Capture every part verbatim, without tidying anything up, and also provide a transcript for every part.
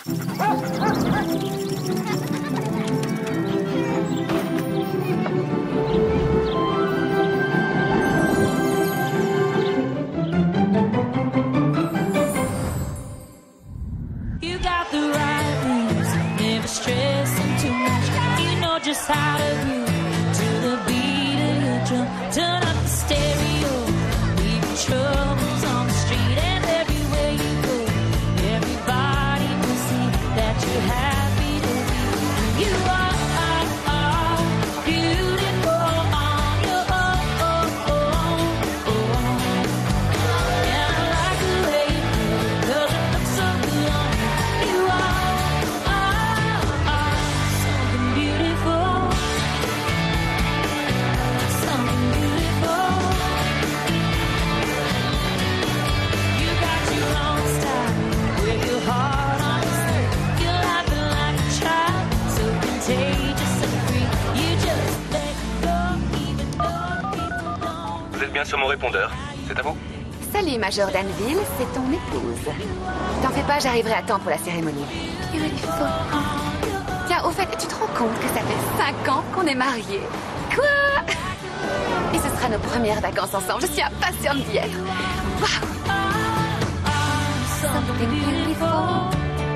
Sur mon répondeur. C'est à vous? Salut, Major Danville, c'est ton épouse. T'en fais pas, j'arriverai à temps pour la cérémonie. Beautiful. Tiens, au fait, tu te rends compte que ça fait cinq ans qu'on est mariés? Quoi? Et ce sera nos premières vacances ensemble. Je suis impatiente d'y être. Waouh! Something beautiful.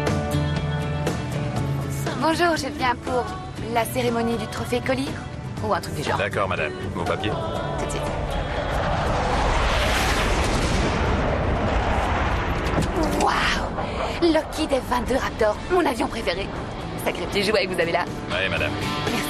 Bonjour, je viens pour la cérémonie du trophée Collier ou un truc du genre. D'accord, madame. Vos papiers? Tout de suite. Waouh! Lockheed F vingt-deux Raptor, mon avion préféré. Sacré petit jouet que vous avez là. Oui, madame. Merci.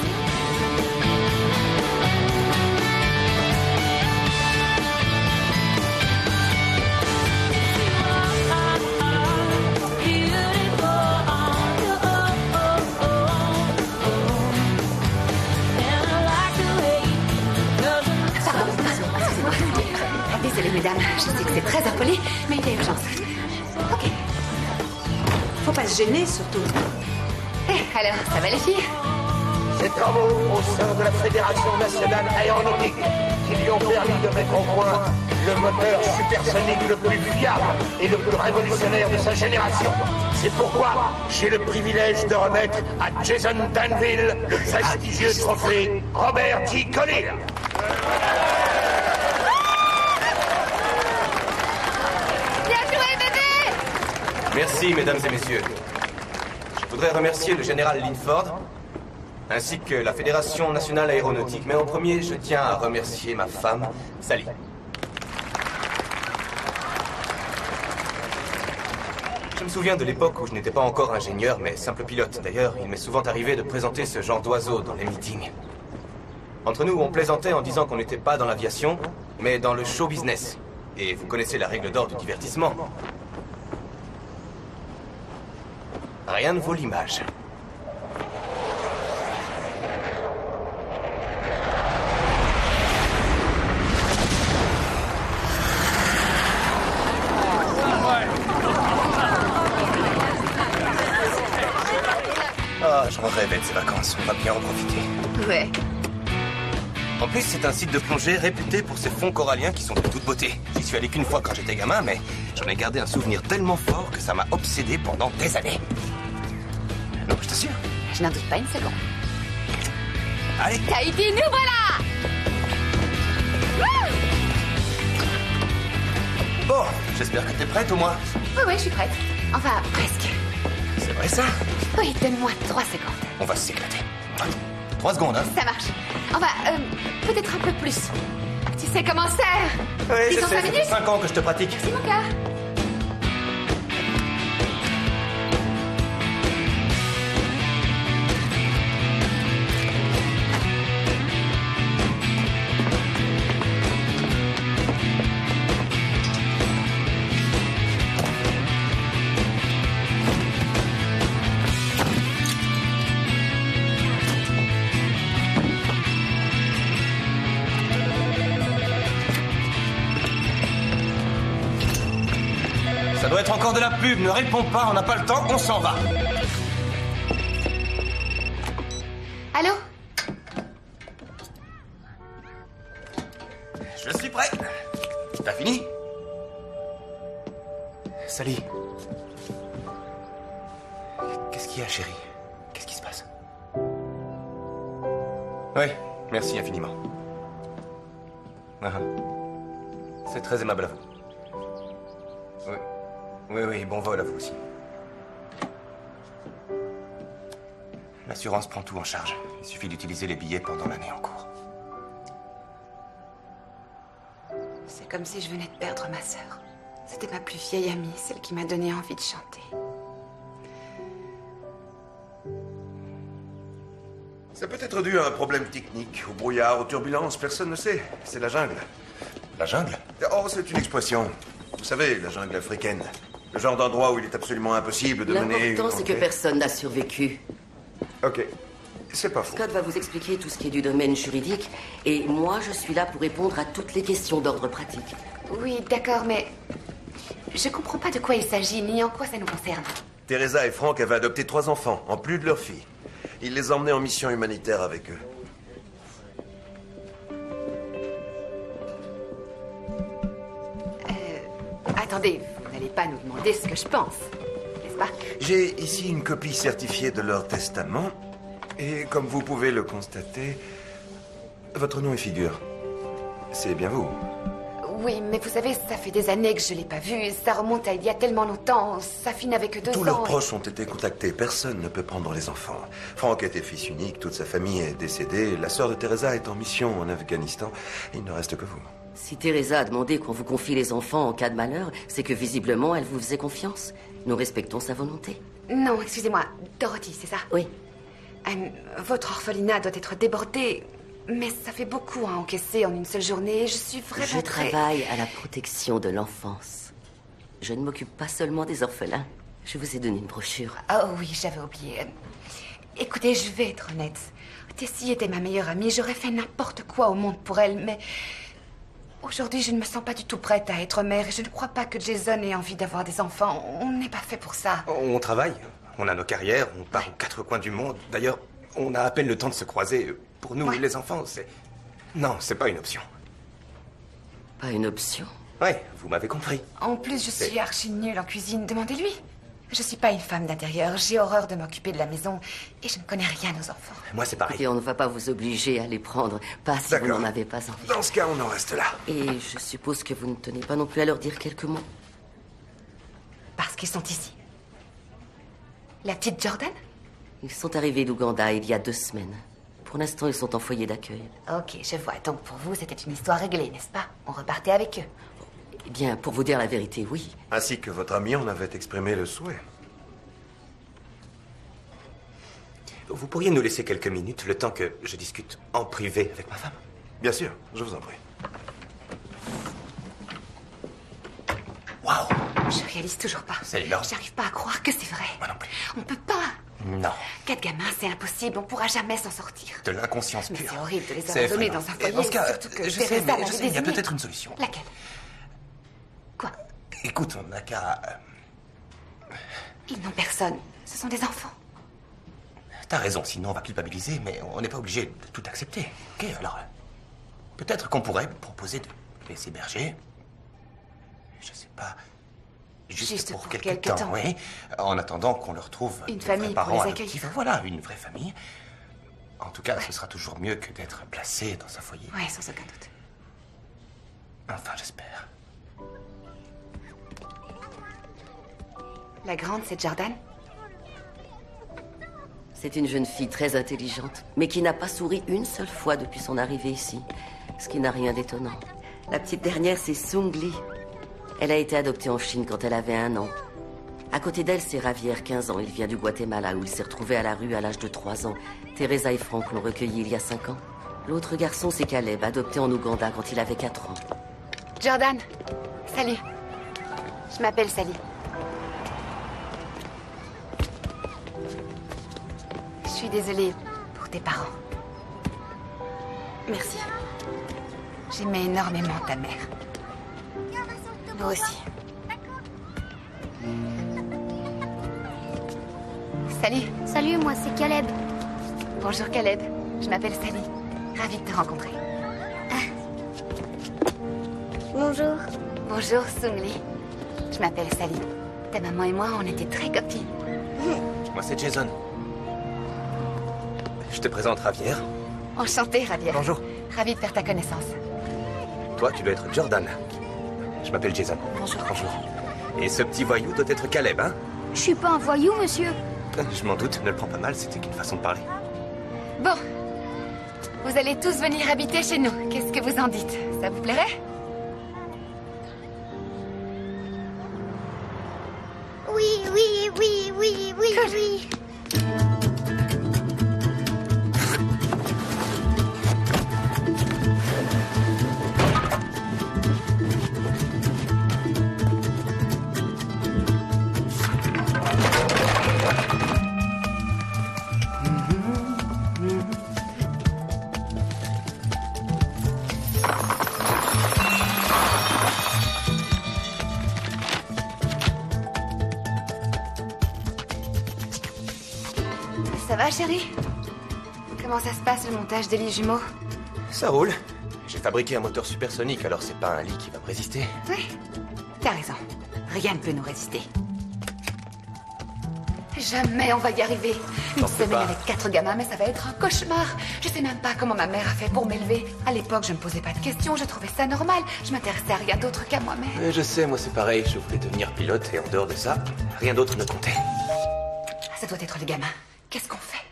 Désolée, mesdames, je sais que c'est très impoli, mais il y a urgence. Ok. Faut pas se gêner, surtout. Eh, alors, ça va les filles? Ces travaux au sein de la Fédération nationale aéronautique qui lui ont permis de mettre au point le moteur supersonique le plus fiable et le plus révolutionnaire de sa génération. C'est pourquoi j'ai le privilège de remettre à Jason Danville le prestigieux trophée Robert T. Collier. Merci, mesdames et messieurs. Je voudrais remercier le général Linford, ainsi que la Fédération nationale aéronautique. Mais en premier, je tiens à remercier ma femme, Sally. Je me souviens de l'époque où je n'étais pas encore ingénieur, mais simple pilote. D'ailleurs, il m'est souvent arrivé de présenter ce genre d'oiseau dans les meetings. Entre nous, on plaisantait en disant qu'on n'était pas dans l'aviation, mais dans le show business. Et vous connaissez la règle d'or du divertissement. Rien ne vaut l'image. Ah, je m'en rêvais de ces vacances. On va bien en profiter. Ouais. En plus, c'est un site de plongée réputé pour ses fonds coralliens qui sont de toute beauté. J'y suis allé qu'une fois quand j'étais gamin, mais j'en ai gardé un souvenir tellement fort que ça m'a obsédé pendant des années. Non, je t'assure. Je n'en doute pas une seconde. Allez. Tahiti, nous voilà! Wouh! Bon, j'espère que t'es prête au moins. Oui, oui, je suis prête. Enfin, presque. C'est vrai ça? Oui, donne-moi trois secondes. On va s'éclater. Trois secondes, hein? Ça marche. Enfin, euh, peut-être un peu plus. Tu sais comment c'est? Oui, je Ils ont sais, cinq ça fait minutes. cinq ans que je te pratique. C'est mon cas. Ça doit être encore de la pub. Ne réponds pas, on n'a pas le temps, on s'en va. Allô? Je suis prêt. T'as fini? Sally. Qu'est-ce qu'il y a, chérie? Qu'est-ce qui se passe? Oui, merci infiniment. Ah, c'est très aimable à vous. Oui, oui, oui, bon vol à vous aussi. L'assurance prend tout en charge. Il suffit d'utiliser les billets pendant l'année en cours. C'est comme si je venais de perdre ma sœur. C'était ma plus vieille amie, celle qui m'a donné envie de chanter. Ça peut être dû à un problème technique, au brouillard, aux turbulences, personne ne sait. C'est la jungle. La jungle? Oh, c'est une expression. Vous savez, la jungle africaine. Le genre d'endroit où il est absolument impossible de mener... L'important, c'est que personne n'a survécu. Ok. C'est pas faux. Scott va vous expliquer tout ce qui est du domaine juridique, et moi, je suis là pour répondre à toutes les questions d'ordre pratique. Oui, d'accord, mais... Je comprends pas de quoi il s'agit, ni en quoi ça nous concerne. Teresa et Frank avaient adopté trois enfants, en plus de leur fille. Ils les emmenaient en mission humanitaire avec eux. Euh... Attendez, vous n'allez pas nous demander ce que je pense, n'est-ce pas? J'ai ici une copie certifiée de leur testament. Et comme vous pouvez le constater, votre nom et figure, c'est bien vous. Oui, mais vous savez, ça fait des années que je l'ai pas vu. Ça remonte à il y a tellement longtemps. Safie n'avait que deux ans. Tous leurs et... proches ont été contactés. Personne ne peut prendre les enfants. Frank était fils unique. Toute sa famille est décédée. La sœur de Teresa est en mission en Afghanistan. Il ne reste que vous. Si Teresa a demandé qu'on vous confie les enfants en cas de malheur, c'est que visiblement, elle vous faisait confiance. Nous respectons sa volonté. Non, excusez-moi. Dorothy, c'est ça? Oui. Euh, votre orphelinat doit être débordé. Mais ça fait beaucoup à encaisser en une seule journée. Je suis vraiment Je très... travaille à la protection de l'enfance. Je ne m'occupe pas seulement des orphelins. Je vous ai donné une brochure. Oh oui, j'avais oublié. Écoutez, je vais être honnête. Tessie était ma meilleure amie. J'aurais fait n'importe quoi au monde pour elle, mais... Aujourd'hui, je ne me sens pas du tout prête à être mère. Et je ne crois pas que Jason ait envie d'avoir des enfants. On n'est pas fait pour ça. On travaille, on a nos carrières, on part aux quatre coins du monde. D'ailleurs, on a à peine le temps de se croiser. Pour nous, Ouais. les enfants, c'est... Non, c'est pas une option. Pas une option. Ouais, vous m'avez compris. En plus, je C'est- suis archi nulle en cuisine. Demandez-lui. Je suis pas une femme d'intérieur. J'ai horreur de m'occuper de la maison. Et je ne connais rien aux enfants. Moi, c'est pareil. Et on ne va pas vous obliger à les prendre. Pas si vous D'accord. n'en avez pas envie. Dans ce cas, on en reste là. Et je suppose que vous ne tenez pas non plus à leur dire quelques mots. Parce qu'ils sont ici. La petite Jordan? Ils sont arrivés d'Ouganda il y a deux semaines. Pour l'instant, ils sont en foyer d'accueil. Ok, je vois. Donc pour vous, c'était une histoire réglée, n'est-ce pas? On repartait avec eux. Eh bien, pour vous dire la vérité, oui. Ainsi que votre ami en avait exprimé le souhait. Vous pourriez nous laisser quelques minutes, le temps que je discute en privé avec ma femme? Bien sûr, je vous en prie. Waouh! Je réalise toujours pas. C'est énorme. J'arrive pas à croire que c'est vrai. Moi non plus. On peut pas. Non. Quatre gamins, c'est impossible. On pourra jamais s'en sortir. De l'inconscience Mais pure. c'est horrible de les C'est abandonner effrayant. dans un Et foyer. dans ce cas, surtout que je sais, Teresa mais l'avait je sais, il y a désigné. peut-être une solution. Laquelle? Quoi? Écoute, on n'a qu'à... euh, Ils n'ont personne. Ce sont des enfants. T'as raison, sinon on va culpabiliser, mais on n'est pas obligé de tout accepter. Ok, alors... euh, Peut-être qu'on pourrait proposer de les héberger. Je sais pas... Juste, Juste pour, pour quelque, quelque temps, temps. oui. En attendant qu'on leur trouve Une de famille vrais pour parents les adoptifs. accueillir. Voilà, une vraie famille. En tout cas, ce sera toujours mieux que d'être placé dans un foyer. Ouais, sans aucun doute. Enfin, j'espère. La grande, c'est Jordan? C'est une jeune fille très intelligente, mais qui n'a pas souri une seule fois depuis son arrivée ici. Ce qui n'a rien d'étonnant. La petite dernière, c'est Sung Lee. Elle a été adoptée en Chine quand elle avait un an. À côté d'elle, c'est Javier, quinze ans. Il vient du Guatemala, où il s'est retrouvé à la rue à l'âge de trois ans. Teresa et Frank l'ont recueilli il y a cinq ans. L'autre garçon, c'est Caleb, adopté en Ouganda quand il avait quatre ans. Jordan, salut. Je m'appelle Sally. Je suis désolée pour tes parents. Merci. J'aimais énormément ta mère. Nous aussi. Salut. Salut, moi c'est Caleb. Bonjour Caleb. Je m'appelle Sally. Ravie de te rencontrer. Bonjour. Bonjour Sung Lee. Je m'appelle Sally. Ta maman et moi, on était très copines. moi c'est Jason. Je te présente Javier. Enchantée, Javier. Bonjour. Ravie de faire ta connaissance. Toi, tu dois être Jordan. Je m'appelle Jason. Bonjour. Bonjour. Et ce petit voyou doit être Caleb, hein? Je suis pas un voyou, monsieur. Je m'en doute, ne le prends pas mal, c'était qu'une façon de parler. Bon. Vous allez tous venir habiter chez nous. Qu'est-ce que vous en dites? Ça vous plairait? Oui, oui, oui, oui, oui, Cool. oui. Ça va, chérie? Comment ça se passe, le montage des lits jumeaux? Ça roule. J'ai fabriqué un moteur supersonique, alors c'est pas un lit qui va me résister. Oui, t'as raison. Rien ne peut nous résister. Jamais on va y arriver. Une T'en fais semaine pas. avec quatre gamins, mais ça va être un cauchemar. Je sais même pas comment ma mère a fait pour m'élever. À l'époque, je me posais pas de questions, je trouvais ça normal. Je m'intéressais à rien d'autre qu'à moi-même. Et je sais, moi c'est pareil, je voulais devenir pilote et en dehors de ça, rien d'autre ne comptait. Ça doit être les gamins. Qu'est-ce qu'on fait?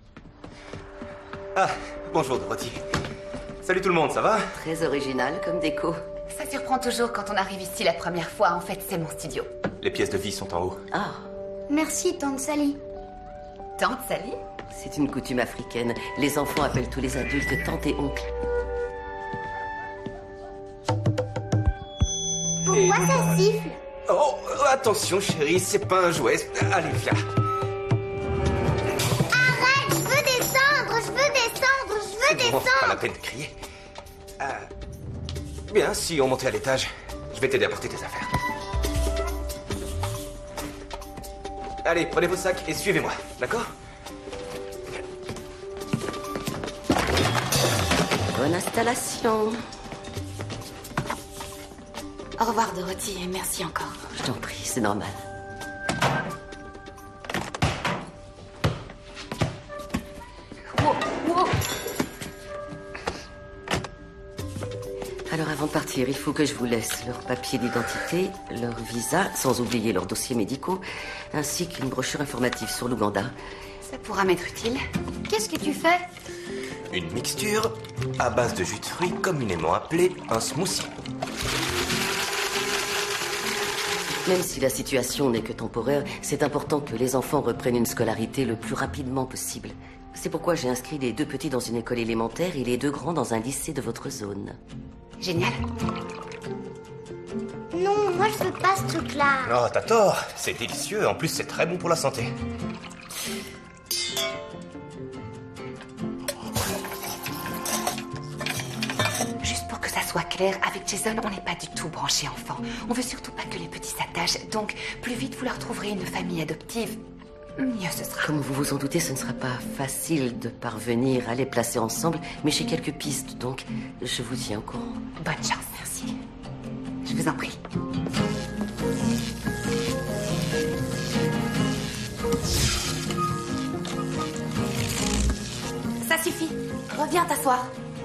Ah, bonjour Dorothy. Salut tout le monde, ça va? Très original comme déco. Ça surprend toujours quand on arrive ici la première fois. En fait, c'est mon studio. Les pièces de vie sont en haut. Ah, Merci, tante Sally. Tante Sally? c'est une coutume africaine. Les enfants appellent tous les adultes tante et oncle. Pourquoi ça siffle? Oh, attention chérie, c'est pas un jouet. Allez, viens. Arrête, je veux descendre, je veux descendre, je veux C'est bon, pas la descendre. peine de crier. Euh, bien, si on montait à l'étage, je vais t'aider à porter tes affaires. Allez, prenez vos sacs et suivez-moi, d'accord? Bonne installation. Au revoir, Dorothy, et merci encore. Je t'en prie, c'est normal. Wow, wow. Alors avant de partir, il faut que je vous laisse leurs papiers d'identité, leur visa, sans oublier leurs dossiers médicaux, ainsi qu'une brochure informative sur l'Ouganda. Ça pourra m'être utile. Qu'est-ce que tu fais? Une mixture à base de jus de fruits communément appelée un smoothie. Même si la situation n'est que temporaire, c'est important que les enfants reprennent une scolarité le plus rapidement possible. C'est pourquoi j'ai inscrit les deux petits dans une école élémentaire et les deux grands dans un lycée de votre zone. Génial. Non, moi je veux pas ce truc-là. Oh, t'as tort, c'est délicieux, en plus c'est très bon pour la santé. Juste pour que ça soit clair, avec Jason, on n'est pas du tout branché enfant. On veut surtout pas que les petits s'attachent. Donc, plus vite vous leur trouverez une famille adoptive, mieux ce sera. Comme vous vous en doutez, ce ne sera pas facile de parvenir à les placer ensemble, mais j'ai quelques pistes, donc je vous tiens au courant. Bonne chance, merci. Je vous en prie. Ça suffit. Reviens t'asseoir.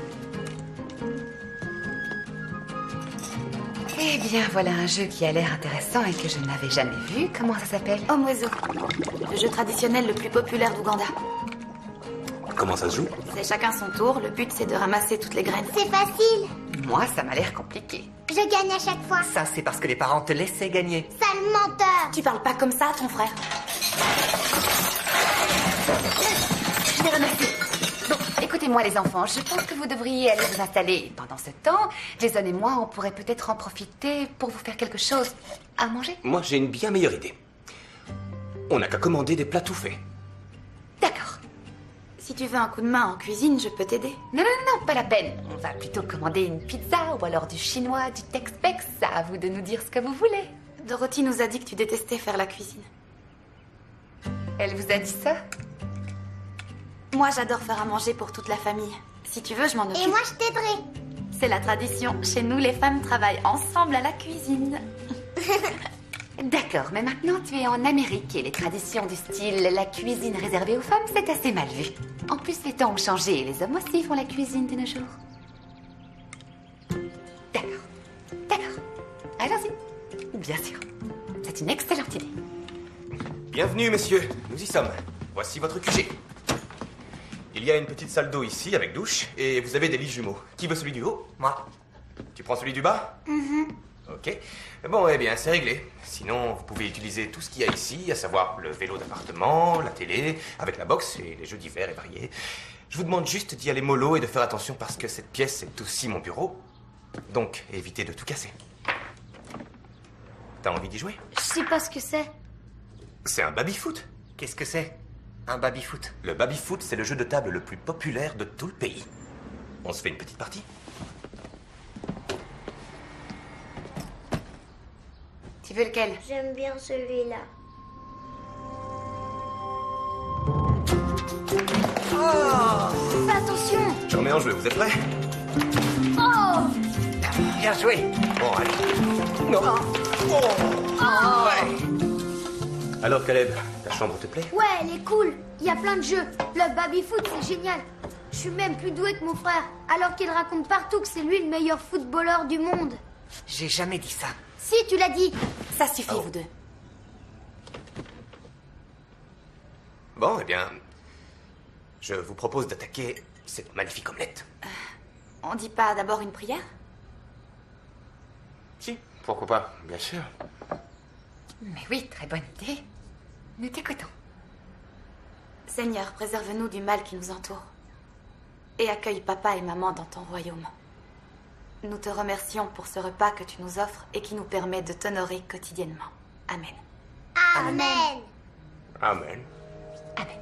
Eh bien, voilà un jeu qui a l'air intéressant et que je n'avais jamais vu. Comment ça s'appelle? Homme oiseau. Le jeu traditionnel le plus populaire d'Ouganda. Comment ça se joue? C'est chacun son tour. Le but, c'est de ramasser toutes les graines. C'est facile. Moi, ça m'a l'air compliqué. Je gagne à chaque fois. Ça, c'est parce que les parents te laissaient gagner. Sale menteur. Tu parles pas comme ça à ton frère. Je les remercie. Bon, écoutez-moi les enfants, je pense que vous devriez aller vous installer. Pendant ce temps, Jason et moi, on pourrait peut-être en profiter pour vous faire quelque chose à manger. Moi, j'ai une bien meilleure idée. On n'a qu'à commander des plats tout faits. D'accord. Si tu veux un coup de main en cuisine, je peux t'aider. Non, non, non, pas la peine. On va plutôt commander une pizza ou alors du chinois, du tex-mex. À vous de nous dire ce que vous voulez. Dorothy nous a dit que tu détestais faire la cuisine. Elle vous a dit ça? Moi, j'adore faire à manger pour toute la famille. Si tu veux, je m'en occupe. Et moi, je t'aiderai. C'est la tradition. Chez nous, les femmes travaillent ensemble à la cuisine. D'accord, mais maintenant tu es en Amérique et les traditions du style la cuisine réservée aux femmes, c'est assez mal vu. En plus, les temps ont changé et les hommes aussi font la cuisine de nos jours. D'accord, d'accord. Allons-y. Bien sûr. C'est une excellente idée. Bienvenue, messieurs. Nous y sommes. Voici votre Q G. Il y a une petite salle d'eau ici, avec douche, et vous avez des lits jumeaux. Qui veut celui du haut? Moi. Tu prends celui du bas? Mhm. Ok. Bon, eh bien, c'est réglé. Sinon, vous pouvez utiliser tout ce qu'il y a ici, à savoir le vélo d'appartement, la télé, avec la boxe et les jeux divers et variés. Je vous demande juste d'y aller mollo et de faire attention parce que cette pièce est aussi mon bureau. Donc, évitez de tout casser. T'as envie d'y jouer? Je sais pas ce que c'est. C'est un baby-foot. Qu'est-ce que c'est? Un baby-foot? Le baby-foot, c'est le jeu de table le plus populaire de tout le pays. On se fait une petite partie? Tu veux lequel? J'aime bien celui-là. Oh! Fais attention. Je remets en jeu, vous êtes prêts? Oh! Bien joué! Bon, allez. Non. Oh. Ouais. Alors, Caleb, ta chambre te plaît? Ouais, elle est cool. Il y a plein de jeux. Le baby-foot, c'est génial. Je suis même plus doué que mon frère, alors qu'il raconte partout que c'est lui le meilleur footballeur du monde. J'ai jamais dit ça. Si, tu l'as dit. Ça suffit, Oh. vous deux. Bon, eh bien, je vous propose d'attaquer cette magnifique omelette. On dit pas d'abord une prière? Si, pourquoi pas, bien sûr. Mais oui, très bonne idée. Nous t'écoutons. Seigneur, préserve-nous du mal qui nous entoure. Et accueille papa et maman dans ton royaume. Nous te remercions pour ce repas que tu nous offres et qui nous permet de t'honorer quotidiennement. Amen. Amen. Amen. Amen.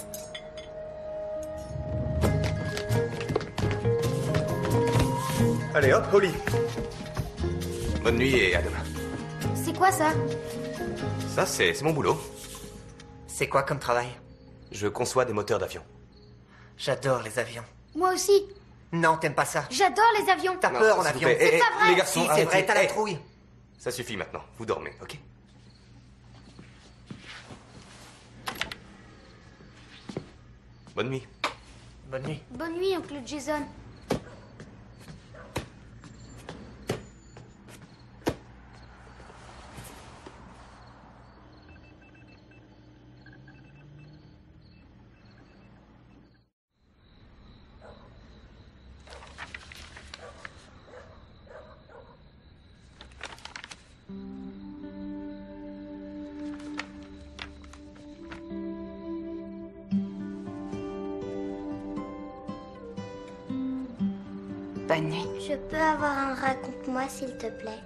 Allez, hop, au lit. Bonne nuit et à demain. C'est quoi ça? Ça, c'est c'est mon boulot. C'est quoi comme travail? Je conçois des moteurs d'avion. J'adore les avions. Moi aussi. Non, t'aimes pas ça. J'adore les avions. T'as Non, peur en s'il vous avion. plaît. Eh, C'est eh, pas vrai. Les garçons, Si, c'est arrêtez. vrai, t'as la Eh, trouille. Ça suffit maintenant. Vous dormez, ok? Bonne nuit. Bonne nuit. Bonne nuit, oncle Jason. Bonne nuit. Je peux avoir un raconte-moi, s'il te plaît?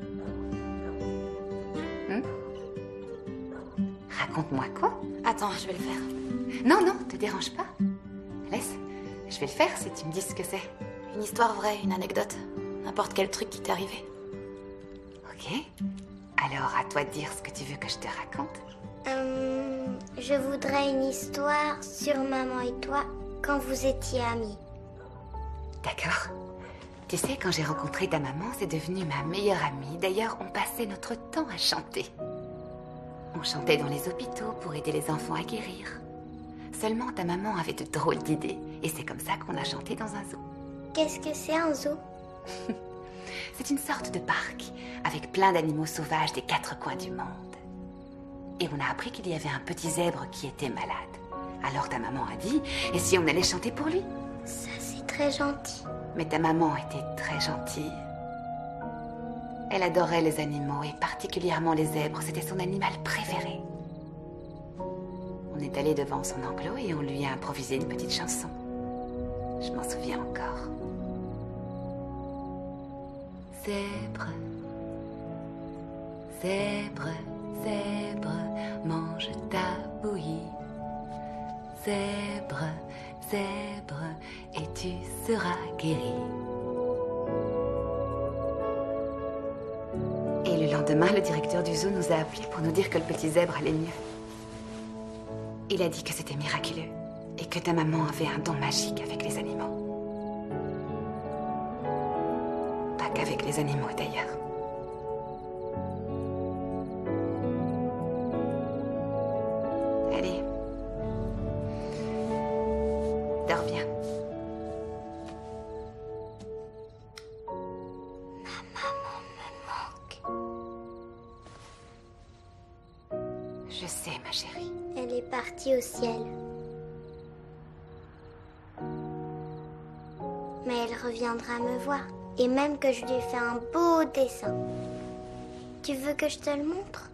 Raconte-moi quoi? Attends, je vais le faire. Non, non, te dérange pas. Laisse. Je vais le faire si tu me dis ce que c'est. Une histoire vraie, une anecdote. N'importe quel truc qui t'est arrivé. Ok. Alors, à toi de dire ce que tu veux que je te raconte. Hum, je voudrais une histoire sur maman et toi quand vous étiez amis. D'accord. Tu sais, quand j'ai rencontré ta maman, c'est devenu ma meilleure amie. D'ailleurs, on passait notre temps à chanter. On chantait dans les hôpitaux pour aider les enfants à guérir. Seulement, ta maman avait de drôles d'idées. Et c'est comme ça qu'on a chanté dans un zoo. Qu'est-ce que c'est un zoo? C'est une sorte de parc, avec plein d'animaux sauvages des quatre coins du monde. Et on a appris qu'il y avait un petit zèbre qui était malade. Alors ta maman a dit, et si on allait chanter pour lui? Ça, c'est très gentil. Mais ta maman était très gentille. Elle adorait les animaux, et particulièrement les zèbres. C'était son animal préféré. On est allé devant son enclos et on lui a improvisé une petite chanson. Je m'en souviens encore. Zèbre, zèbre, zèbre, mange ta bouillie. Zèbre, zèbre, et tu seras guéri. Et le lendemain, le directeur du zoo nous a appelés pour nous dire que le petit zèbre allait mieux. Il a dit que c'était miraculeux et que ta maman avait un don magique avec les animaux. Pas qu'avec les animaux d'ailleurs. Je sais, ma chérie. Elle est partie au ciel. Mais elle reviendra me voir. Et même que je lui ai fait un beau dessin. Tu veux que je te le montre?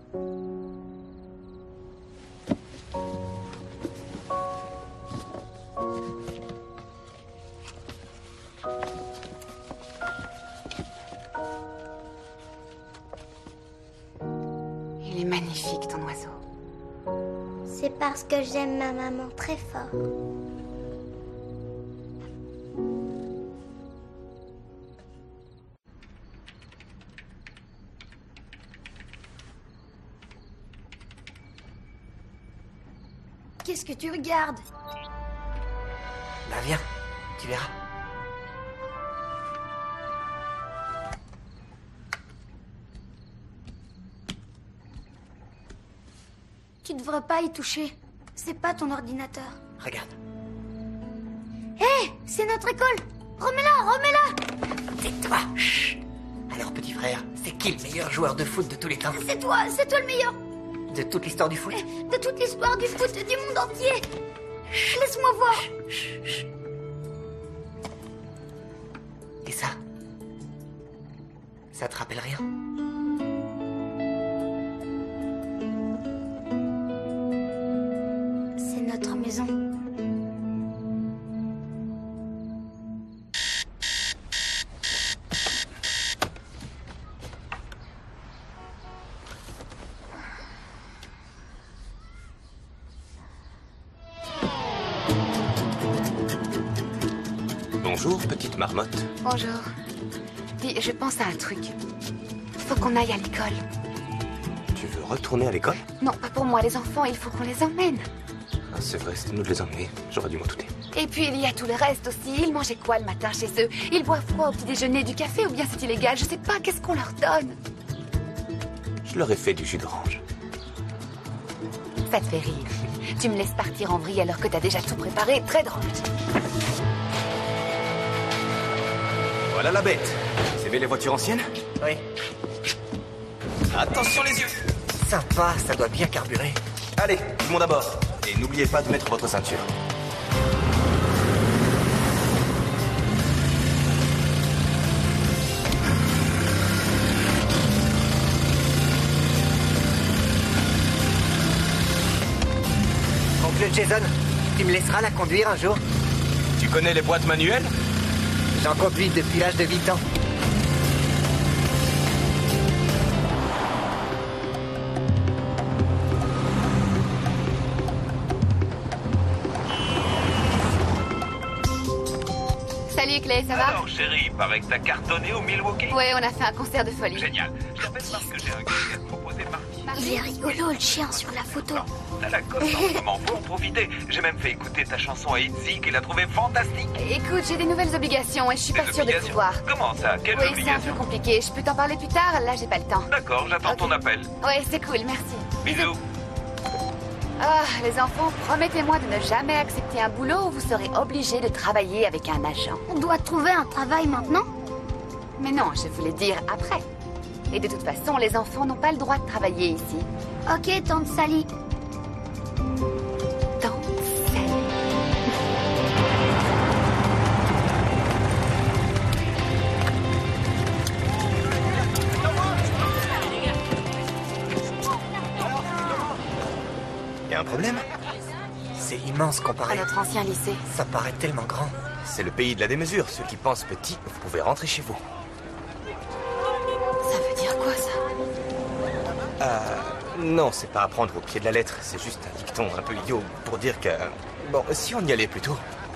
Il est magnifique, ton oiseau. C'est parce que j'aime ma maman très fort. Qu'est-ce que tu regardes? Bah viens, tu verras. Tu devrais pas y toucher. C'est pas ton ordinateur. Regarde. Hé, hey, c'est notre école. Remets-la, remets-la. Tais-toi. Chut. Alors, petit frère, c'est qui le meilleur joueur de foot de tous les temps? C'est toi, c'est toi le meilleur. De toute l'histoire du foot? De toute l'histoire du foot du monde entier. Laisse-moi voir. Chut, chut. Et ça? Ça te rappelle rien? C'est notre maison. Bonjour, petite marmotte. Bonjour. Dis, je pense à un truc. Faut qu'on aille à l'école. Tu veux retourner à l'école? Non, pas pour moi, les enfants, il faut qu'on les emmène. Ah, c'est vrai, c'était nous de les emmener. J'aurais dû m'en douter. Et puis il y a tout le reste aussi. Ils mangeaient quoi le matin chez eux? Ils boivent froid au petit déjeuner, du café ou bien c'est illégal? Je sais pas, qu'est-ce qu'on leur donne? Je leur ai fait du jus d'orange. Ça te fait rire. Tu me laisses partir en vrille alors que t'as déjà tout préparé. Très drôle. Voilà la bête. Vous avez les voitures anciennes? Oui. Attention les yeux. Sympa, ça doit bien carburer. Allez, tout le monde à bord. Et n'oubliez pas de mettre votre ceinture. Oncle Jason, tu me laisseras la conduire un jour? Tu connais les boîtes manuelles? J'en conduis depuis l'âge de huit ans. Salut Clay, ça va? Alors chérie, il paraît que t'as cartonné au Milwaukee. Ouais, on a fait un concert de folie. Génial. Je t'appelle parce que j'ai un gars à te proposer par Il est rigolo le chien sur la photo. T'as la cote en ce moment, faut en profiter. J'ai même fait écouter ta chanson à Itzy qu'il a trouvé fantastique. Écoute, j'ai des nouvelles obligations et je suis Des pas sûre de obligations? pouvoir. Comment ça? Quelle Oui, c'est un obligation? peu compliqué. Je peux t'en parler plus tard. Là, j'ai pas le temps. D'accord, j'attends ton appel. Ouais, c'est cool, merci. Bisous. Ah, les enfants, promettez-moi de ne jamais accepter un boulot où vous serez obligés de travailler avec un agent. On doit trouver un travail maintenant? Mais non, je voulais dire après. Et de toute façon, les enfants n'ont pas le droit de travailler ici. Ok, tante Sally. Tante Sally. Y a un problème? C'est immense À comparé. notre ancien lycée. Ça paraît tellement grand. C'est le pays de la démesure. Ceux qui pensent petit, vous pouvez rentrer chez vous. Ça veut dire quoi ça? Euh... Non, c'est pas à prendre au pied de la lettre. C'est juste un dicton un peu idiot pour dire que... Bon, si on y allait plus tôt...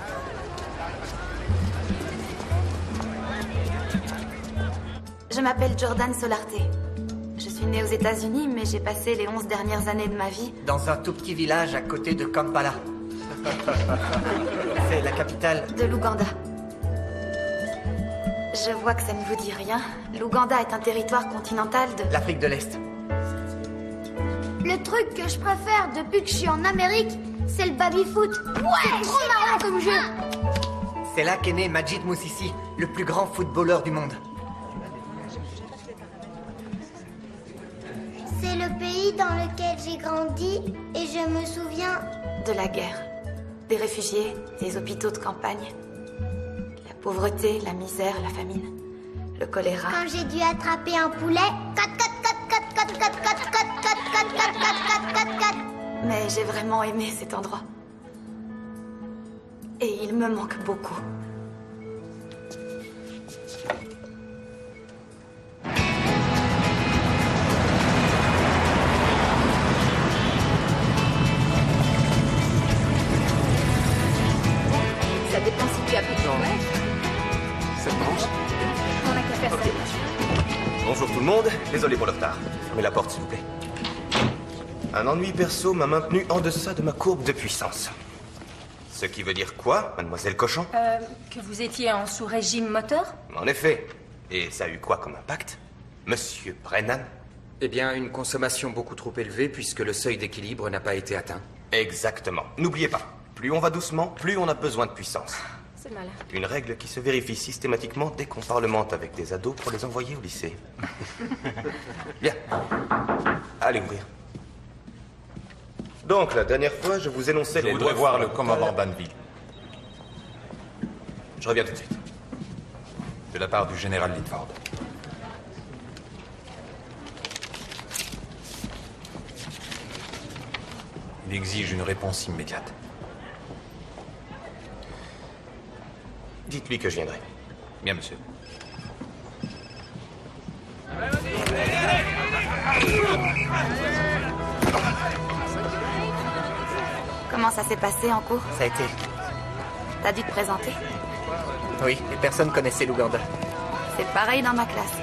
Je m'appelle Jordan Solarte. Je suis née aux États-Unis, mais j'ai passé les onze dernières années de ma vie Dans un tout petit village à côté de Kampala. C'est la capitale. de l'Ouganda. Je vois que ça ne vous dit rien. L'Ouganda est un territoire continental de... L'Afrique de l'Est. Le truc que je préfère depuis que je suis en Amérique, c'est le baby-foot. Ouais, c'est trop marrant comme jeu. C'est là qu'est né Majid Moussissi, le plus grand footballeur du monde. C'est le pays dans lequel j'ai grandi et je me souviens... De la guerre, des réfugiés, des hôpitaux de campagne, la pauvreté, la misère, la famine, le choléra. Quand j'ai dû attraper un poulet... Cat, cat, cat, cat, cat, cat, cat, cat, cat, cat, cat, cat, cat, cat. Mais j'ai vraiment aimé cet endroit. Et il me manque beaucoup. Ça dépend si tu as plus de temps. Cette branche? On a qu'à faire ça. Bonjour tout le monde, désolé pour le retard. Fermez la porte s'il vous plaît. Un ennui perso m'a maintenu en deçà de ma courbe de puissance. Ce qui veut dire quoi, mademoiselle Cochon? Euh, que vous étiez en sous-régime moteur? En effet. Et ça a eu quoi comme impact, Monsieur Brennan? Eh bien, une consommation beaucoup trop élevée puisque le seuil d'équilibre n'a pas été atteint. Exactement. N'oubliez pas, plus on va doucement, plus on a besoin de puissance. C'est mal. Une règle qui se vérifie systématiquement dès qu'on parlemente avec des ados pour les envoyer au lycée. Bien. Allez ouvrir. Donc, la dernière fois, je vous énonçais Je les voudrais lois voir le fondamentales. commandant Banville. Je reviens tout de suite. De la part du général Lidford. Il exige une réponse immédiate. Dites-lui que je viendrai. Bien, monsieur. Comment ça s'est passé en cours? Ça a été... T'as dû te présenter? Oui, et personne connaissait l'Ouganda. C'est pareil dans ma classe.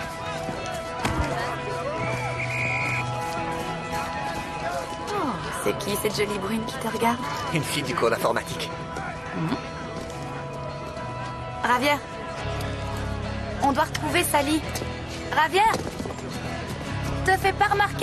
Oh, c'est qui cette jolie brune qui te regarde? Une fille du cours d'informatique. Ravière, on doit retrouver Sally. Ravière, te fais pas remarquer.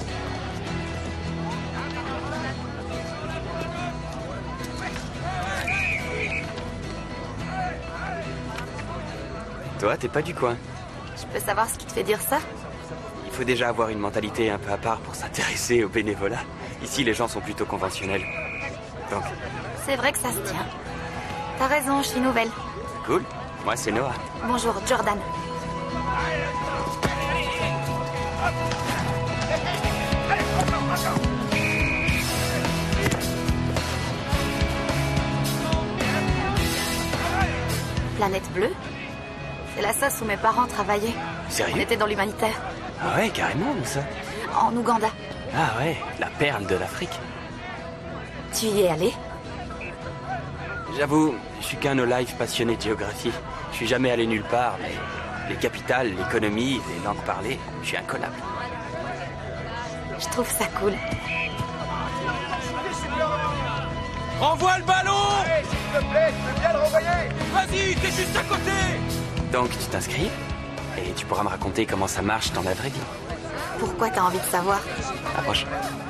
Toi, t'es pas du coin. Je peux savoir ce qui te fait dire ça? Il faut déjà avoir une mentalité un peu à part pour s'intéresser au bénévolat. Ici, les gens sont plutôt conventionnels. Donc, C'est vrai que ça se tient. T'as raison, je suis nouvelle. cool. Moi, c'est Noah. Bonjour, Jordan. Planète bleue? C'est la sauce où mes parents travaillaient. Sérieux? On était dans l'humanitaire. Ah ouais, carrément, où ça? En Ouganda. Ah ouais, la perle de l'Afrique. Tu y es allé? J'avoue, je suis qu'un no-life passionné de géographie. Je suis jamais allé nulle part, mais les capitales, l'économie, les langues parlées, je suis incollable. Je trouve ça cool. Renvoie le ballon! S'il te plaît, tu peux bien le renvoyer? Vas-y, t'es juste à côté! Donc, tu t'inscris et tu pourras me raconter comment ça marche dans la vraie vie. Pourquoi t'as envie de savoir? Approche.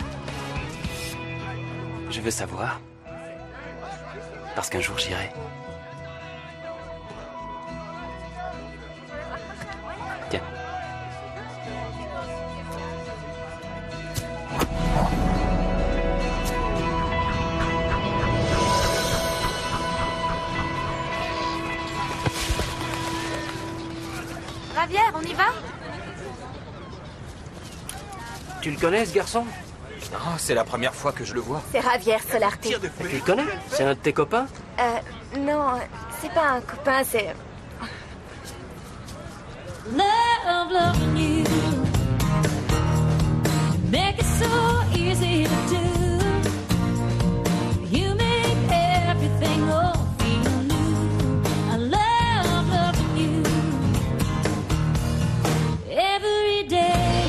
Je veux savoir. Parce qu'un jour j'irai. Tiens. Ravière, on y va? Tu le connais, ce garçon? Oh, c'est la première fois que je le vois. C'est Javier Solarte. Tu le connais? C'est un de tes copains? Euh, non, c'est pas un copain, c'est... Love loving you, make it so easy to do. You make everything all feel new. I love loving you every day.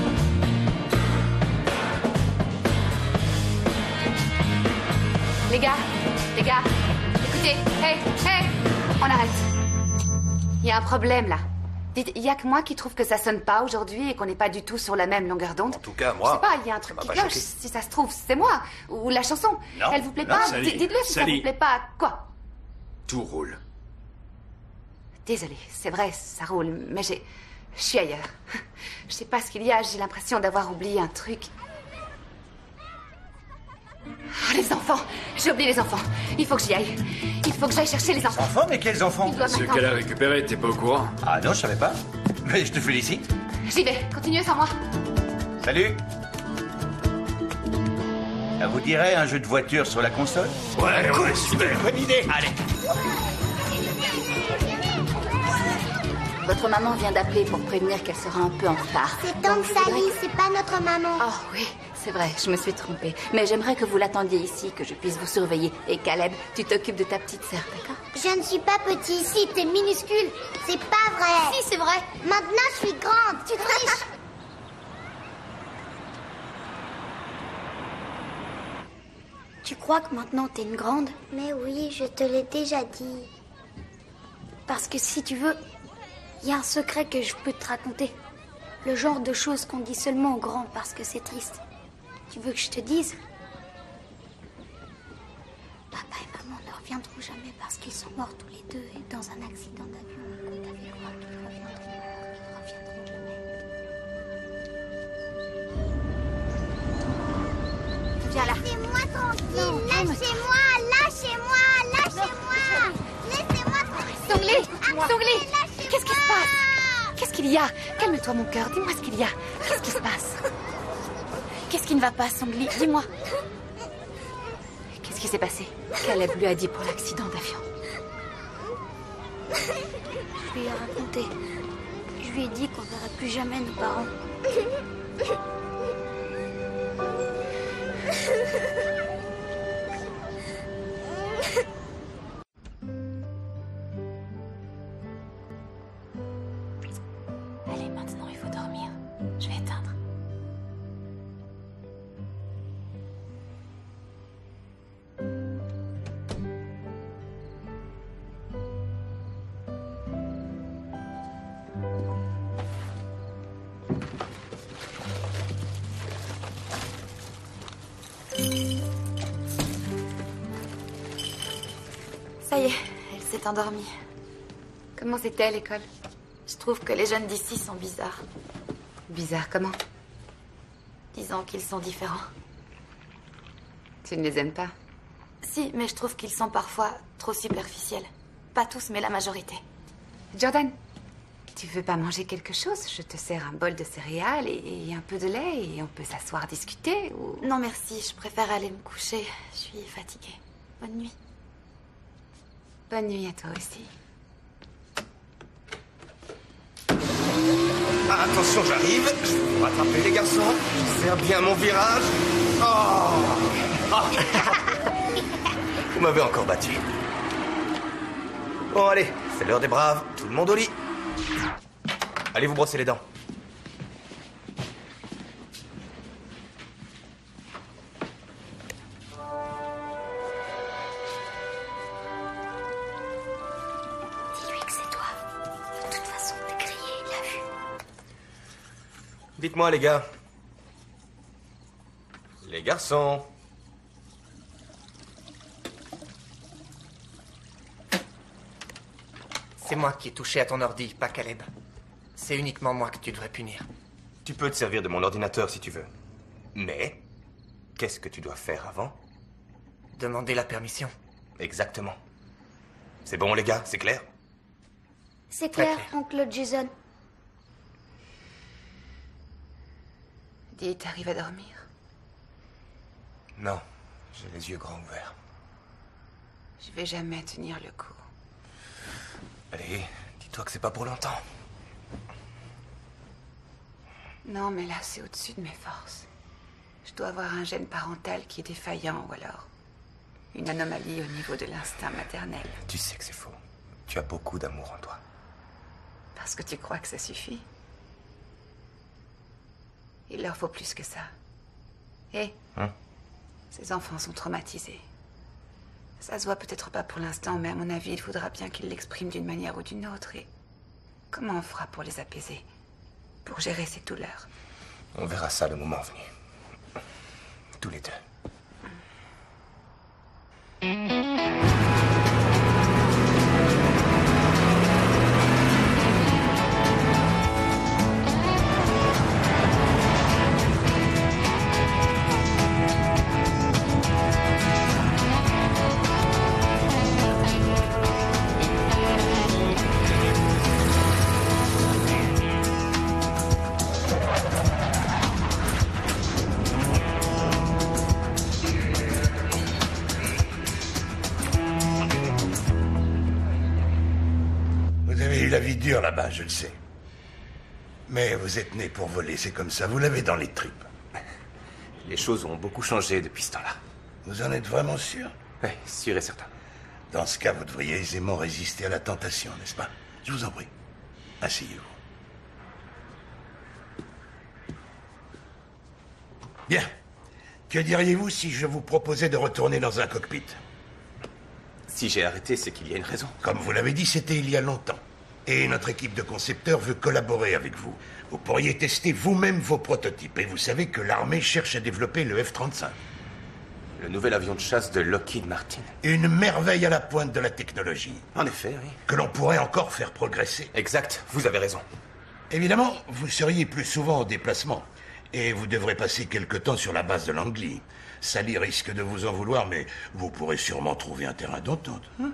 Les gars, les gars, écoutez, hey, hey, on arrête. Il y a un problème, là. Dites, il y a que moi qui trouve que ça sonne pas aujourd'hui et qu'on n'est pas du tout sur la même longueur d'onde. En tout cas, Je moi... sais pas, il y a un truc ça qui m'a pas cloche. choqué. Si ça se trouve, c'est moi. Ou la chanson. Non, Elle vous plaît non, pas? Sally, D- Dites-le si ça Sally. vous plaît pas. Quoi? Tout roule. Désolée, c'est vrai, ça roule, mais j'ai... Je suis ailleurs. Je sais pas ce qu'il y a, j'ai l'impression d'avoir oublié un truc. Oh, les enfants! J'ai oublié les enfants. Il faut que j'y aille. Il faut que j'aille chercher les enfants. Enfants? Mais quels enfants? Ils doivent Ceux m'attendre. qu'elle a récupérés, t'es pas au courant? Ah non, je savais pas. Mais je te félicite. J'y vais. Continuez sans moi. Salut. Ça vous dirait un jeu de voiture sur la console? Ouais, ouais, super. Bonne idée. Allez. Votre maman vient d'appeler pour prévenir qu'elle sera un peu en retard. C'est Tante Sally, c'est pas notre maman. Oh oui, c'est vrai, je me suis trompée. Mais j'aimerais que vous l'attendiez ici, que je puisse vous surveiller. Et Caleb, tu t'occupes de ta petite sœur, d'accord? Je ne suis pas petit, si, t'es minuscule. C'est pas vrai. Si, c'est vrai. Maintenant, je suis grande. Tu triches. Tu crois que maintenant t'es une grande? Mais oui, je te l'ai déjà dit. Parce que si tu veux, il y a un secret que je peux te raconter. Le genre de choses qu'on dit seulement aux grands parce que c'est triste. Tu veux que je te dise? Papa et maman ne reviendront jamais parce qu'ils sont morts tous les deux et dans un accident d'avion. Écoute avec moi qu'ils reviendront, qu'ils reviendront jamais. Viens là. Laissez-moi tranquille, lâchez-moi, lâchez-moi, lâchez-moi. Laissez-moi tranquille. Songli, Songli, qu'est-ce qui se passe? Qu'est-ce qu'il y a? Calme-toi, mon cœur. Dis-moi ce qu'il y a. Qu'est-ce qui se passe? Qu'est-ce qui ne va pas, Songli? Dis-moi. Qu'est-ce qui s'est passé? Caleb lui a dit pour l'accident d'avion. Je lui ai raconté. Je lui ai dit qu'on verrait plus jamais nos parents. Allez, maintenant, il faut dormir. Je vais éteindre. Ça y est, elle s'est endormie. Comment c'était à l'école? Je trouve que les jeunes d'ici sont bizarres. Bizarre, comment? Disons qu'ils sont différents. Tu ne les aimes pas? Si, mais je trouve qu'ils sont parfois trop superficiels. Pas tous, mais la majorité. Jordan, tu veux pas manger quelque chose? Je te sers un bol de céréales et, et un peu de lait et on peut s'asseoir discuter ou... Non, merci, je préfère aller me coucher. Je suis fatiguée. Bonne nuit. Bonne nuit à toi aussi. Ah, attention, j'arrive. Je vais vous rattraper, les garçons. Je serre bien mon virage. Oh, oh. Vous m'avez encore battu. Bon, allez, c'est l'heure des braves. Tout le monde au lit. Allez vous brosser les dents. Dis-lui que c'est toi. De toute façon, t'as crié, il l'a vu. Dites-moi, les gars. Les garçons. C'est moi qui ai touché à ton ordi, pas Caleb. C'est uniquement moi que tu devrais punir. Tu peux te servir de mon ordinateur si tu veux. Mais, qu'est-ce que tu dois faire avant? Demander la permission. Exactement. C'est bon, les gars, c'est clair? C'est clair, oncle Jason. Dis, t'arrives à dormir? Non, j'ai les yeux grands ouverts. Je vais jamais tenir le coup. Allez, dis-toi que c'est pas pour longtemps. Non, mais là, c'est au-dessus de mes forces. Je dois avoir un gène parental qui est défaillant ou alors une anomalie au niveau de l'instinct maternel. Tu sais que c'est faux. Tu as beaucoup d'amour en toi. Parce que tu crois que ça suffit? Il leur faut plus que ça. Hé, Hein? ces enfants sont traumatisés. Ça se voit peut-être pas pour l'instant, mais à mon avis, il faudra bien qu'ils l'expriment d'une manière ou d'une autre. Et comment on fera pour les apaiser? Pour gérer ces douleurs? On verra ça le moment venu. Tous les deux. vie dure là-bas, je le sais. Mais vous êtes né pour voler, c'est comme ça, vous l'avez dans les tripes. Les choses ont beaucoup changé depuis ce temps-là. Vous en êtes vraiment sûr? Oui, sûr et certain. Dans ce cas, vous devriez aisément résister à la tentation, n'est-ce pas? Je vous en prie. Asseyez-vous. Bien. Que diriez-vous si je vous proposais de retourner dans un cockpit? Si j'ai arrêté, c'est qu'il y a une raison. Comme vous l'avez dit, c'était il y a longtemps. Et notre équipe de concepteurs veut collaborer avec vous. Vous pourriez tester vous-même vos prototypes. Et vous savez que l'armée cherche à développer le F trente-cinq. Le nouvel avion de chasse de Lockheed Martin. Une merveille à la pointe de la technologie. En effet, oui. Que l'on pourrait encore faire progresser. Exact, vous avez raison. Évidemment, vous seriez plus souvent en déplacement. Et vous devrez passer quelque temps sur la base de Langley. Sally risque de vous en vouloir, mais vous pourrez sûrement trouver un terrain d'entente. Hein?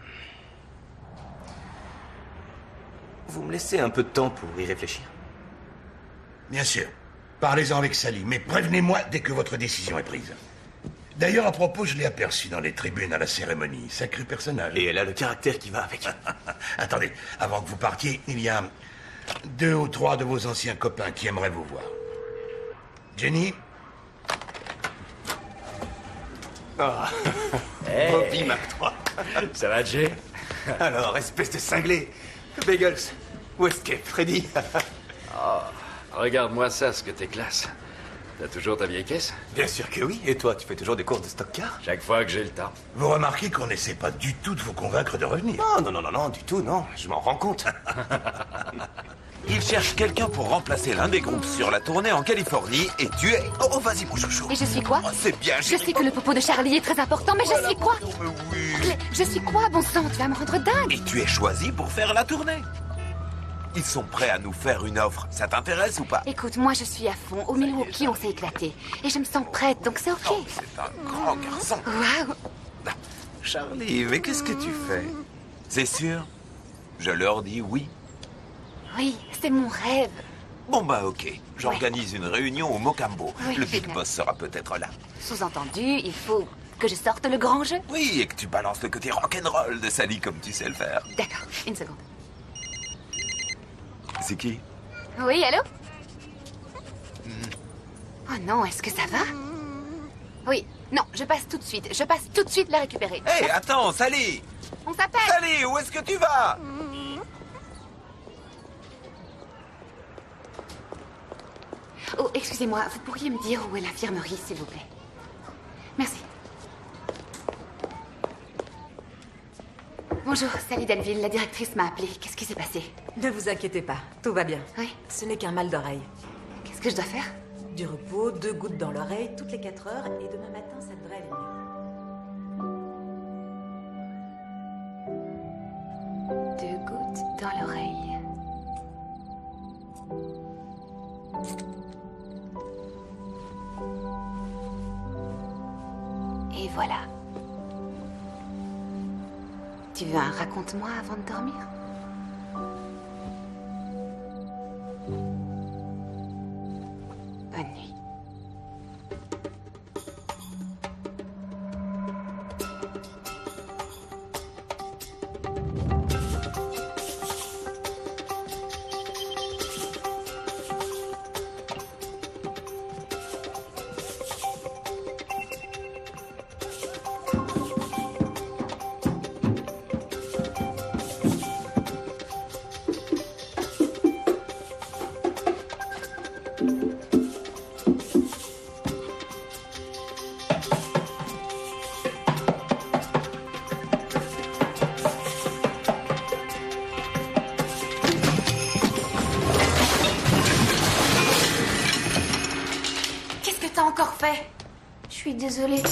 Vous me laissez un peu de temps pour y réfléchir? Bien sûr. Parlez-en avec Sally, mais prévenez-moi dès que votre décision est prise. D'ailleurs, à propos, je l'ai aperçue dans les tribunes à la cérémonie. Sacré personnage. Et elle a le caractère qui va avec. Attendez, avant que vous partiez, il y a deux ou trois de vos anciens copains qui aimeraient vous voir. Jenny? Oh. Hey. Bobby Mac trois. Ça va, Jay? Alors, espèce de cinglé. Bagels. Westcape, Freddy. Oh, regarde-moi ça, ce que t'es classe. T'as toujours ta vieille caisse? Bien sûr que oui. Et toi, tu fais toujours des courses de stock car? Chaque fois que j'ai le temps. Vous remarquez qu'on n'essaie pas du tout de vous convaincre de revenir? Non, non, non, non, non, du tout, non. Je m'en rends compte. Il cherche quelqu'un pour remplacer l'un des groupes sur la tournée en Californie et tu es... Oh, vas-y, mon chouchou. Et je suis quoi? Oh, c'est bien, Je sais que le popo de Charlie est très important, mais je suis quoi? Oui. Je suis quoi, bon sang? Tu vas me rendre dingue. Et tu es choisi pour faire la tournée. Ils sont prêts à nous faire une offre. Ça t'intéresse ou pas? Écoute, moi je suis à fond. Au Milwaukee, on s'est éclaté. Et je me sens prête, donc c'est ok. Oh, c'est un grand garçon. Waouh. Charlie, mais qu'est-ce que tu fais? C'est sûr? Je leur dis oui. Oui, c'est mon rêve. Bon bah ok, j'organise une réunion au Mocambo. Oui, le Big génial. Boss sera peut-être là. Sous-entendu, il faut que je sorte le grand jeu. Oui, et que tu balances le côté rock'n'roll de Sally comme tu sais le faire. D'accord, une seconde. C'est qui? Oui, allô? Oh non, est-ce que ça va? Oui, non, je passe tout de suite. Je passe tout de suite la récupérer. Hé, hey, attends, Sally! On s'appelle! Sally, où est-ce que tu vas? Oh, excusez-moi, vous pourriez me dire où est l'infirmerie, s'il vous plaît? Merci. Bonjour, Sally Danville, la directrice m'a appelée. Qu'est-ce qui s'est passé? Ne vous inquiétez pas, tout va bien. Oui. Ce n'est qu'un mal d'oreille. Qu'est-ce que je dois faire? Du repos, deux gouttes dans l'oreille toutes les quatre heures et demain matin ça devrait aller mieux. Deux gouttes dans l'oreille. Et voilà. Tu veux un raconte-moi avant de dormir? Bonne nuit. Encore fait? Je suis désolée.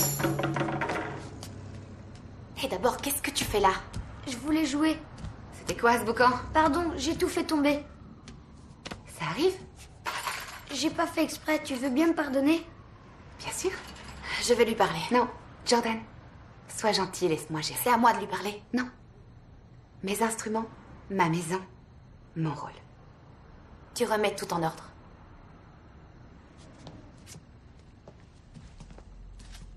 Et d'abord, qu'est-ce que tu fais là? Je voulais jouer. C'était quoi ce boucan? Pardon, j'ai tout fait tomber. Ça arrive? J'ai pas fait exprès, tu veux bien me pardonner? Bien sûr. Je vais lui parler. Non, Jordan. Sois gentil, laisse-moi gérer. C'est à moi de lui parler. Non. Mes instruments, ma maison, mon rôle. Tu remets tout en ordre.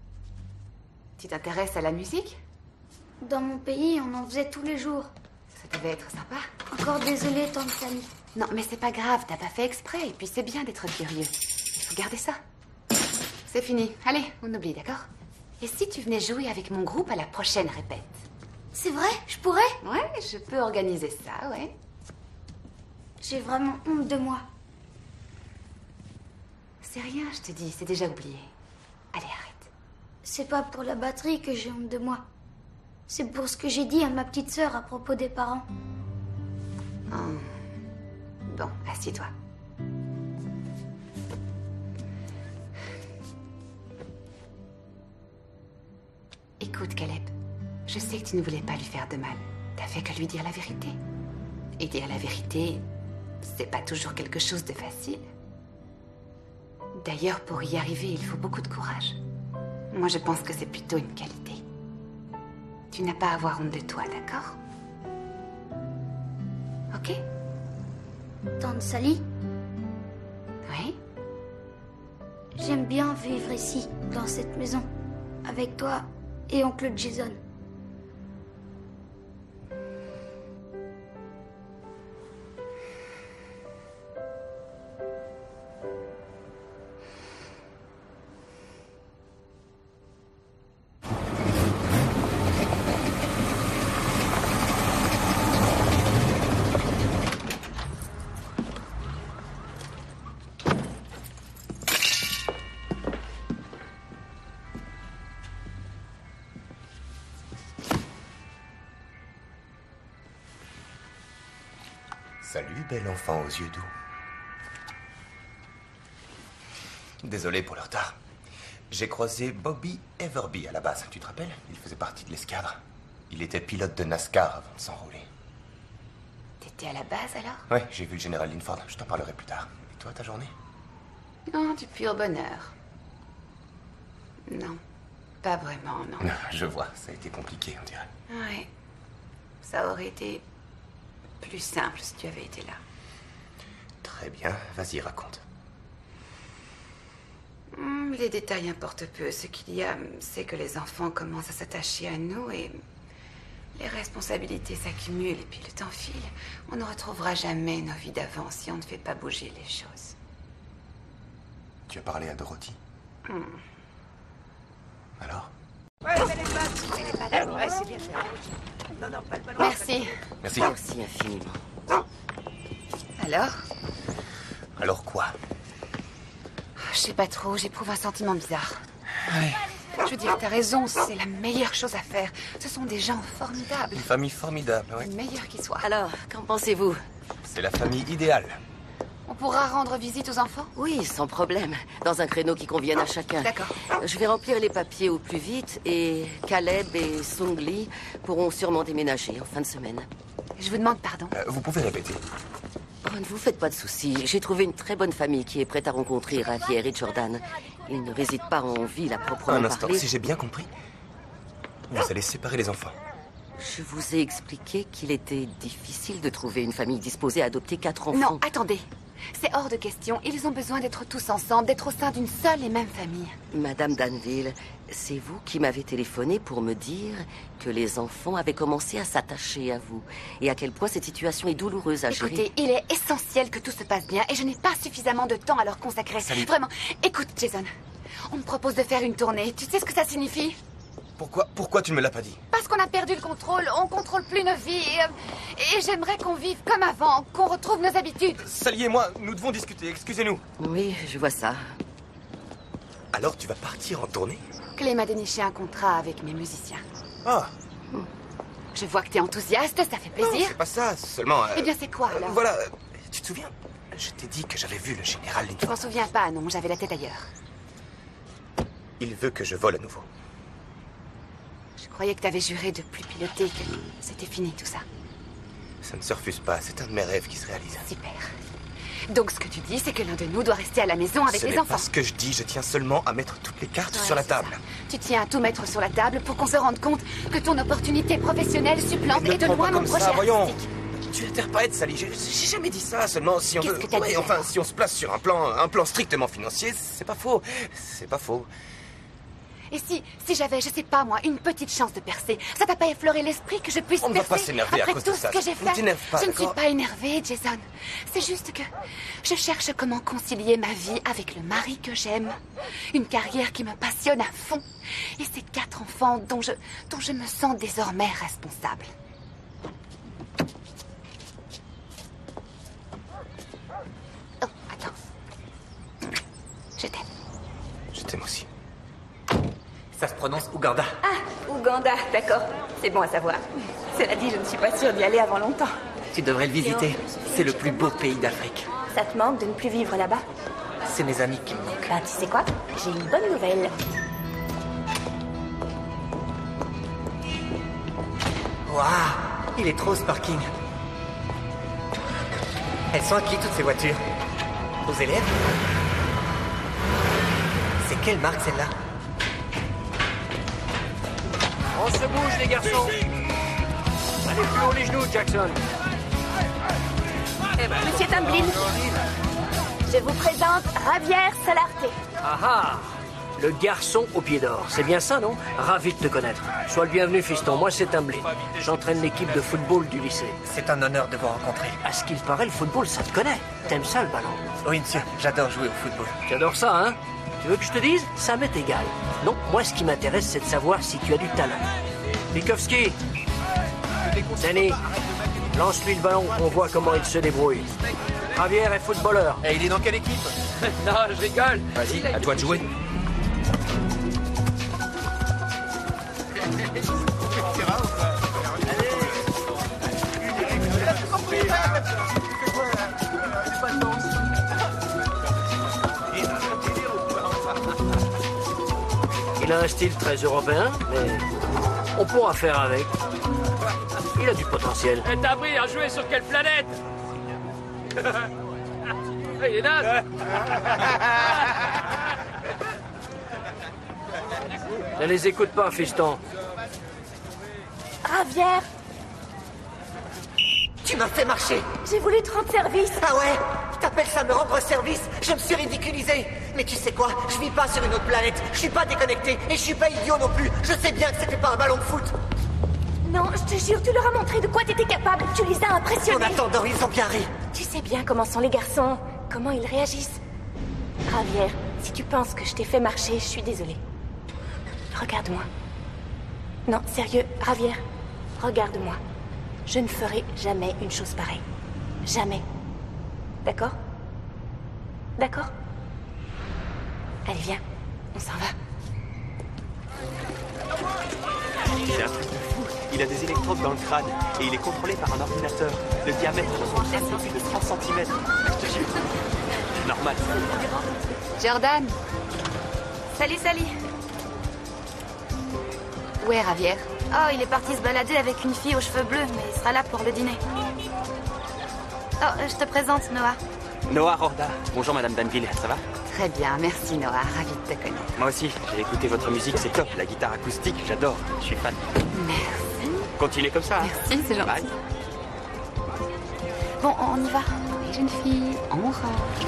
Tu t'intéresses à la musique? Dans mon pays, on en faisait tous les jours. Ça devait être sympa. Encore désolée, tante Sally. Non, mais c'est pas grave, t'as pas fait exprès. Et puis c'est bien d'être curieux. Il faut garder ça. C'est fini. Allez, on oublie, d'accord? Et si tu venais jouer avec mon groupe à la prochaine répète? C'est vrai? Je pourrais? Ouais, je peux organiser ça, ouais. J'ai vraiment honte de moi. C'est rien, je te dis, c'est déjà oublié. Allez, arrête. C'est pas pour la batterie que j'ai honte de moi. C'est pour ce que j'ai dit à ma petite sœur à propos des parents. Oh. Bon, assieds-toi. Écoute, Caleb, je sais que tu ne voulais pas lui faire de mal. T'as fait que lui dire la vérité. Et dire la vérité, c'est pas toujours quelque chose de facile. D'ailleurs, pour y arriver, il faut beaucoup de courage. Moi, je pense que c'est plutôt une qualité. Tu n'as pas à avoir honte de toi, d'accord? Ok? Tante Sally? Oui? J'aime bien vivre ici, dans cette maison, avec toi et oncle Jason. Salut, bel enfant aux yeux doux. Désolé pour le retard. J'ai croisé Bobby Everby à la base, tu te rappelles? Il faisait partie de l'escadre. Il était pilote de NASCAR avant de s'enrôler. T'étais à la base, alors? Ouais, j'ai vu le général Linford, je t'en parlerai plus tard. Et toi, ta journée? Non, du pur bonheur. Non, pas vraiment, non. Non, je vois, ça a été compliqué, on dirait. Ouais, ça aurait été plus simple si tu avais été là. Très bien, vas-y, raconte. Hmm, les détails importent peu. Ce qu'il y a, c'est que les enfants commencent à s'attacher à nous et les responsabilités s'accumulent et puis le temps file. On ne retrouvera jamais nos vies d'avant si on ne fait pas bouger les choses. Tu as parlé à Dorothy? Hmm. Alors? Ouais, mets les pattes, mets les pattes. Ouais, c'est bien fait. Non, non, pas le ballon. Merci. Merci. Merci infiniment. Alors? Alors quoi? Je sais pas trop, j'éprouve un sentiment bizarre. Ouais. Je veux dire, t'as raison, c'est la meilleure chose à faire. Ce sont des gens formidables. Une famille formidable, oui. Le meilleur qui soit. Alors, qu'en pensez-vous? C'est la famille idéale. On pourra rendre visite aux enfants? Oui, sans problème. Dans un créneau qui convienne à chacun. D'accord. Je vais remplir les papiers au plus vite et Caleb et Sung Lee pourront sûrement déménager en fin de semaine. Je vous demande pardon. Euh, vous pouvez répéter? Oh, ne vous faites pas de soucis. J'ai trouvé une très bonne famille qui est prête à rencontrer Javier et Jordan. Ils ne résident pas en ville à proprement Un instant, parler. si j'ai bien compris, vous allez séparer les enfants. Je vous ai expliqué qu'il était difficile de trouver une famille disposée à adopter quatre enfants. Non, attendez. C'est hors de question. Ils ont besoin d'être tous ensemble, d'être au sein d'une seule et même famille. Madame Danville, c'est vous qui m'avez téléphoné pour me dire que les enfants avaient commencé à s'attacher à vous et à quel point cette situation est douloureuse à gérer. Écoutez, il est essentiel que tout se passe bien et je n'ai pas suffisamment de temps à leur consacrer. Salut. Vraiment. Écoute, Jason, on me propose de faire une tournée. Tu sais ce que ça signifie? Pourquoi, pourquoi tu ne me l'as pas dit? Parce qu'on a perdu le contrôle, on contrôle plus nos vies et, euh, et j'aimerais qu'on vive comme avant, qu'on retrouve nos habitudes. Sally et moi, nous devons discuter, excusez-nous. Oui, je vois ça. Alors tu vas partir en tournée? Clé m'a déniché un contrat avec mes musiciens. Ah. Je vois que t'es enthousiaste, ça fait Non, plaisir. c'est pas ça, seulement... euh, Eh bien, c'est quoi, alors? euh, Voilà, euh, tu te souviens? Je t'ai dit que j'avais vu le général Je Linford. m'en souviens pas, non, j'avais la tête ailleurs. Il veut que je vole à nouveau. Je croyais que t'avais juré de plus piloter, que c'était fini tout ça. Ça ne se refuse pas, c'est un de mes rêves qui se réalise. Super. Donc ce que tu dis, c'est que l'un de nous doit rester à la maison avec Ce les n'est enfants. pas ce que je dis, je tiens seulement à mettre toutes les cartes Ouais, sur la c'est table. ça. Tu tiens à tout mettre sur la table pour qu'on se rende compte que ton opportunité professionnelle supplante Ne et de prends loin pas mon comme projet ça, voyons. artistique. Tu interprètes, Sally, j'ai j'ai jamais dit ça, seulement si on Qu'est-ce veut... que t'as Ouais, dit, enfin, alors si on se place sur un plan, un plan strictement financier, c'est pas faux. C'est pas faux. Et si, si j'avais, je sais pas moi, une petite chance de percer, ça t'a pas effleuré l'esprit que je puisse On ne va percer pas s'énerver à après cause tout de ça. ce que j'ai Ne fait? t'énerve pas, Je ne suis d'accord? pas énervée, Jason. C'est juste que je cherche comment concilier ma vie avec le mari que j'aime, une carrière qui me passionne à fond, et ces quatre enfants dont je, dont je me sens désormais responsable. Oh, attends. Je t'aime. Je t'aime aussi. Ça se prononce Ouganda. Ah, Ouganda, d'accord. C'est bon à savoir. Cela dit, je ne suis pas sûre d'y aller avant longtemps. Tu devrais le visiter. C'est le plus beau pays d'Afrique. Ça te manque de ne plus vivre là-bas? C'est mes amis qui me manquent. Bah, tu sais quoi? J'ai une bonne nouvelle. Waouh, il est trop ce parking. Elles sont à qui toutes ces voitures? Aux élèves? C'est quelle marque celle-là? On se bouge, les garçons. Allez plus haut les genoux, Jackson. Eh ben, Monsieur Tamblin, je vous présente Javier Solarte. Ah ah, le garçon au pied d'or. C'est bien ça, non? Ravi de te connaître. Sois le bienvenu, fiston. Moi, c'est Tamblin. J'entraîne l'équipe de football du lycée. C'est un honneur de vous rencontrer. À ce qu'il paraît, le football, ça te connaît. T'aimes ça, le ballon? Oui, monsieur. J'adore jouer au football. Tu adores ça, hein? Tu veux que je te dise? Ça m'est égal. Non, moi, ce qui m'intéresse, c'est de savoir si tu as du talent. Bikowski, Danny, lance-lui le ballon, on voit comment il se débrouille. Javier est footballeur. Et il est dans quelle équipe? Non, je rigole. Vas-y, à toi de jouer. Il a un style très européen, mais on pourra faire avec. Il a du potentiel. Et t'as appris à jouer sur quelle planète? Il est naze. Ne les écoute pas, fiston. Javier, Tu m'as fait marcher. j'ai voulu te rendre service. Ah ouais? T'appelles ça me rendre service? Je me suis ridiculisé. Mais tu sais quoi? Je vis pas sur une autre planète. Je suis pas déconnecté. Et je suis pas idiot non plus. Je sais bien que c'était pas un ballon de foot. Non, je te jure, tu leur as montré de quoi t'étais capable. Tu les as impressionnés. En attendant, ils ont bien ri. Tu sais bien comment sont les garçons, comment ils réagissent. Javier, si tu penses que je t'ai fait marcher, je suis désolée. Regarde-moi. Non, sérieux, Javier, regarde-moi. Je ne ferai jamais une chose pareille. Jamais. D'accord? D'accord? Allez, viens, on s'en va. C'est un truc de fou. Il a des électrodes dans le crâne et il est contrôlé par un ordinateur. Le diamètre de son crâne est plus de trente centimètres. Je te jure. Normal. Jordan, Salut, Sally. où est Javier? Oh, il est parti se balader avec une fille aux cheveux bleus, mais il sera là pour le dîner. Oh, je te présente Noah. Noah Rorda. Bonjour Madame Danville, ça va? Très bien, merci Noah, ravi de te connaître. Moi aussi, j'ai écouté votre musique, c'est top. La guitare acoustique, j'adore. Je suis fan. Merci. Continuez comme ça. hein. Merci, c'est gentil. Bye. Bon, on y va. Les jeunes filles, on rentre.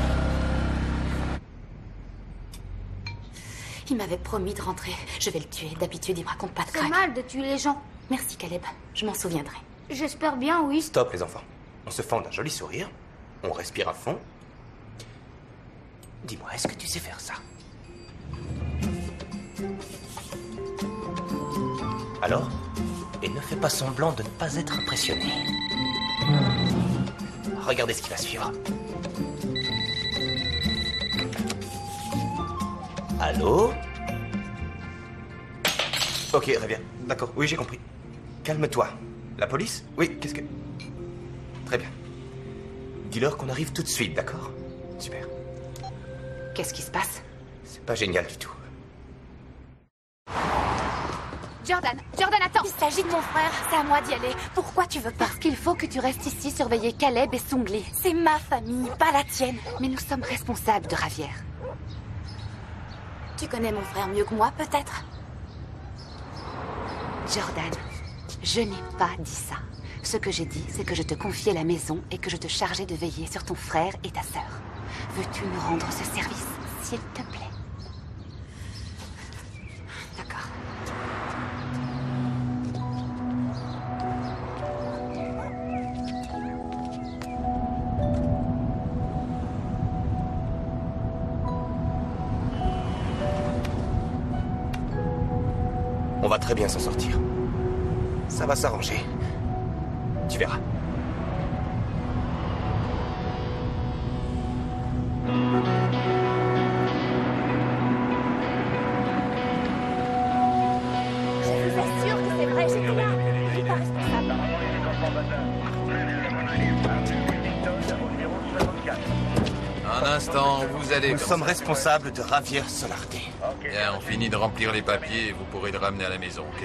Il m'avait promis de rentrer. Je vais le tuer. D'habitude, il me raconte pas de C'est crack. mal de tuer les gens. Merci, Caleb. Je m'en souviendrai. J'espère bien, oui. Stop, les enfants. On se fend d'un joli sourire. On respire à fond. Dis-moi, est-ce que tu sais faire ça? Alors? Et ne fais pas semblant de ne pas être impressionné. Regardez ce qui va suivre. Allô? Ok, très bien. D'accord, oui, j'ai compris. Calme-toi. La police? Oui, qu'est-ce que... Très bien. Dis-leur qu'on arrive tout de suite, d'accord? Super. Qu'est-ce qui se passe? C'est pas génial du tout. Jordan, Jordan, attends. Il s'agit de mon frère. C'est à moi d'y aller. Pourquoi tu veux pas? Parce qu'il faut que tu restes ici surveiller Caleb et Songli. C'est ma famille, pas la tienne. Mais nous sommes responsables de Javier. Tu connais mon frère mieux que moi, peut-être? Jordan, je n'ai pas dit ça. Ce que j'ai dit, c'est que je te confiais la maison et que je te chargeais de veiller sur ton frère et ta sœur. Veux-tu nous rendre ce service, s'il te plaît? On va très bien s'en sortir. Ça va s'arranger. Tu verras. Je vous assure que c'est vrai, j'étais là. Je suis pas responsable. Un instant, vous allez... Nous sommes responsables de Javier Solarte. Bien, on finit de remplir les papiers et vous pourrez le ramener à la maison, ok?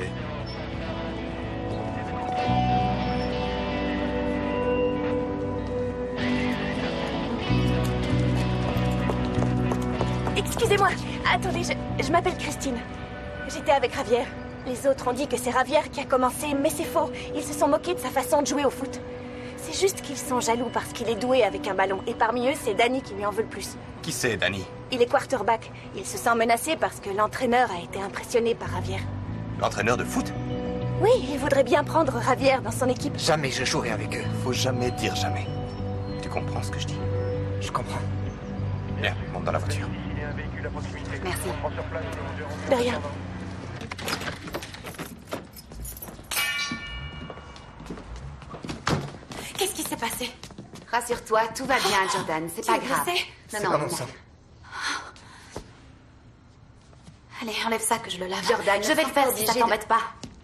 Excusez-moi. Attendez, je, je m'appelle Christine. J'étais avec Javier. Les autres ont dit que c'est Javier qui a commencé, mais c'est faux. Ils se sont moqués de sa façon de jouer au foot. C'est juste qu'ils sont jaloux parce qu'il est doué avec un ballon. Et parmi eux, c'est Danny qui lui en veut le plus. Qui c'est, Danny? Il est quarterback. Il se sent menacé parce que l'entraîneur a été impressionné par Javier. L'entraîneur de foot? Oui, il voudrait bien prendre Javier dans son équipe. Jamais je jouerai avec eux. Faut jamais dire jamais. Tu comprends ce que je dis? Je comprends. Bien, monte dans la voiture. Merci. De rien. Qu'est-ce qui s'est passé? Rassure-toi, tout va bien, Jordan. C'est Tu pas es grave. blessé? Non, C'est non, pas mon non. sang. Allez, enlève ça que je le lave. Jordan, je vais le faire si ça obligé t'embête de- pas.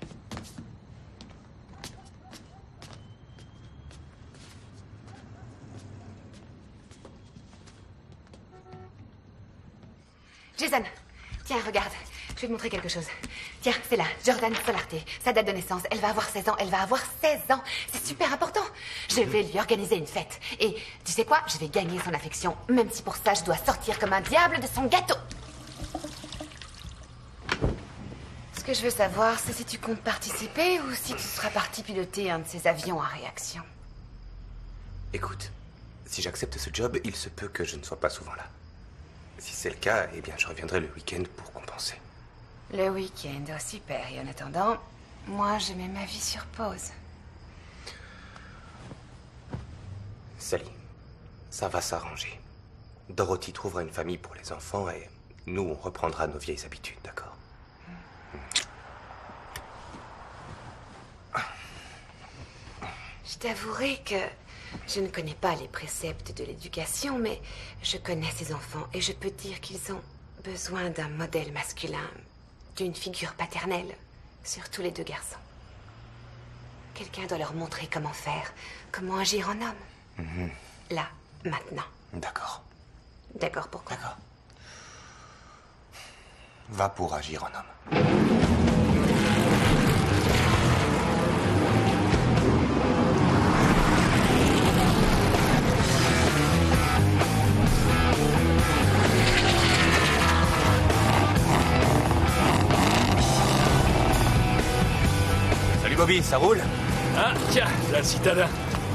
Jason, tiens, regarde. Je vais te montrer quelque chose. Tiens, c'est là, Jordan Solarte. Sa date de naissance, elle va avoir seize ans. Elle va avoir seize ans. C'est super important. Je vais lui organiser une fête. Et tu sais quoi? Je vais gagner son affection. Même si pour ça, je dois sortir comme un diable de son gâteau. Ce que je veux savoir, c'est si tu comptes participer ou si tu seras parti piloter un de ces avions à réaction. Écoute, si j'accepte ce job, il se peut que je ne sois pas souvent là. Si c'est le cas, eh bien, je reviendrai le week-end pour compenser. Le week-end, oh super. Et en attendant, moi, je mets ma vie sur pause. Sally, ça va s'arranger. Dorothy trouvera une famille pour les enfants et nous, on reprendra nos vieilles habitudes, d'accord? Je t'avouerai que je ne connais pas les préceptes de l'éducation, mais je connais ces enfants et je peux dire qu'ils ont besoin d'un modèle masculin, d'une figure paternelle, surtout les deux garçons. Quelqu'un doit leur montrer comment faire, comment agir en homme. Mhm. Là, maintenant. D'accord. D'accord, pourquoi? D'accord. Va pour agir en homme. Salut Bobby, ça roule? Ah, tiens, là le citadin.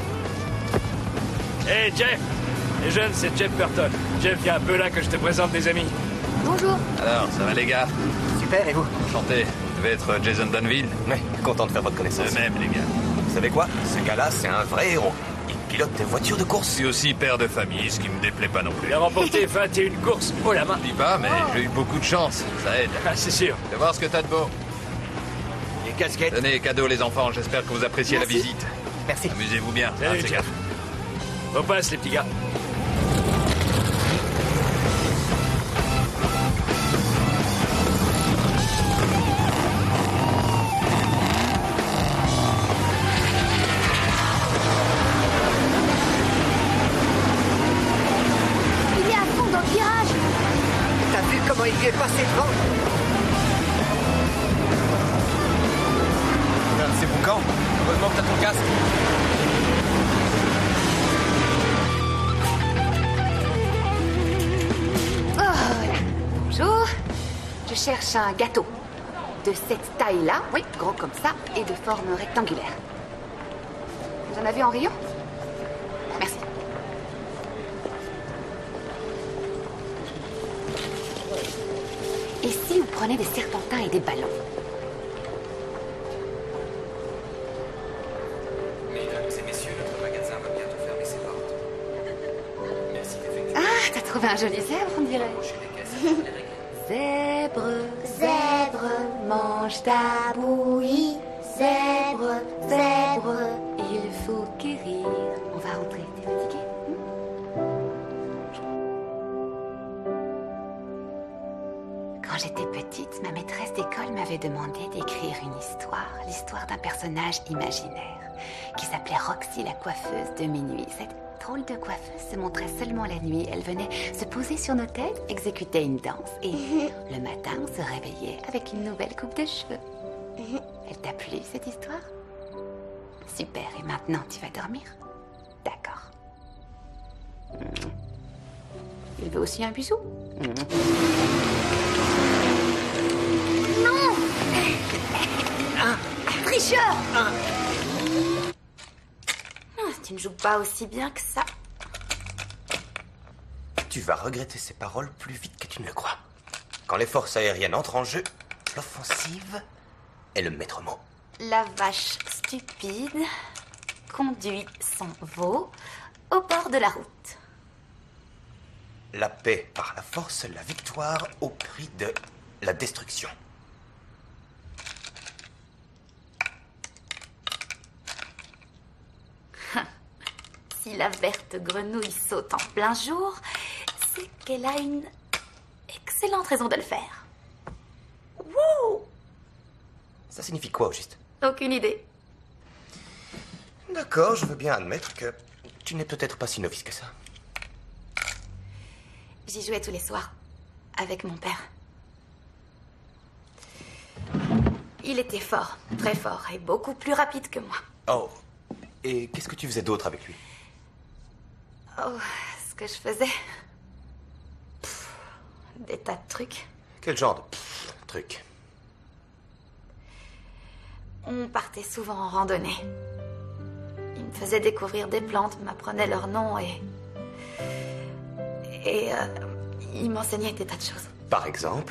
Hé, Jeff! Les jeunes, c'est Jeff Burton. Jeff, viens un peu là que je te présente des amis. Bonjour. Alors, ça va les gars? Super, et vous? Enchanté. Vous devez être Jason Dunville? Ouais, content de faire votre connaissance. De même, les gars. Vous savez quoi? Ce gars-là, c'est un vrai héros. Il pilote des voitures de course. Je suis aussi père de famille, ce qui me déplaît pas non plus. Il a remporté vingt et une courses. Oh la main! Je dis pas, mais j'ai eu beaucoup de chance. Ça aide. Ah, c'est sûr. Fais voir ce que t'as de beau. Les casquettes. Tenez les cadeaux, les enfants. J'espère que vous appréciez Merci. la visite. Merci. Amusez-vous bien. Salut, Ah, c'est Jeff. On passe, les petits gars. Il est à fond dans le virage. T'as vu comment il lui est passé devant? C'est boucan. Heureusement que t'as ton casque. Oh, voilà. Bonjour. Je cherche un gâteau. De cette taille-là, oui, gros comme ça, et de forme rectangulaire. Vous en avez en rayon? Merci. Et si vous prenez des serpentins et des ballons? Mesdames et messieurs, notre magasin va bientôt fermer ses portes. Merci d'effectuer. Ah, t'as trouvé un joli zèbre, on dirait. Zèbre, zèbre, mange mange ta bouillie. Zèbre, zèbre, il faut guérir. On va rentrer, t'es fatiguée? Quand j'étais petite, ma maîtresse d'école m'avait demandé d'écrire une histoire. L'histoire d'un personnage imaginaire qui s'appelait Roxy la coiffeuse de minuit. Cette drôle de coiffeuse se montrait seulement la nuit. Elle venait se poser sur nos têtes, exécuter une danse et le matin, on se réveillait avec une nouvelle coupe de cheveux. Elle t'a plu, cette histoire? Super, et maintenant tu vas dormir? D'accord. Il veut aussi un bisou? Non! Tricheur! Ah, tu ne joues pas aussi bien que ça. Tu vas regretter ces paroles plus vite que tu ne le crois. Quand les forces aériennes entrent en jeu, l'offensive est le maître mot. La vache stupide conduit son veau au bord de la route. La paix par la force, la victoire au prix de la destruction. Si la verte grenouille saute en plein jour, c'est qu'elle a une excellente raison de le faire. Wouh! Ça signifie quoi au juste? Aucune idée. D'accord, je veux bien admettre que tu n'es peut-être pas si novice que ça. J'y jouais tous les soirs, avec mon père. Il était fort, très fort, et beaucoup plus rapide que moi. Oh, et qu'est-ce que tu faisais d'autre avec lui? Oh, ce que je faisais... Pff, des tas de trucs. Quel genre de pff, truc? On partait souvent en randonnée. Il me faisait découvrir des plantes, m'apprenait leurs noms et... Et euh, il m'enseignait des tas de choses. Par exemple?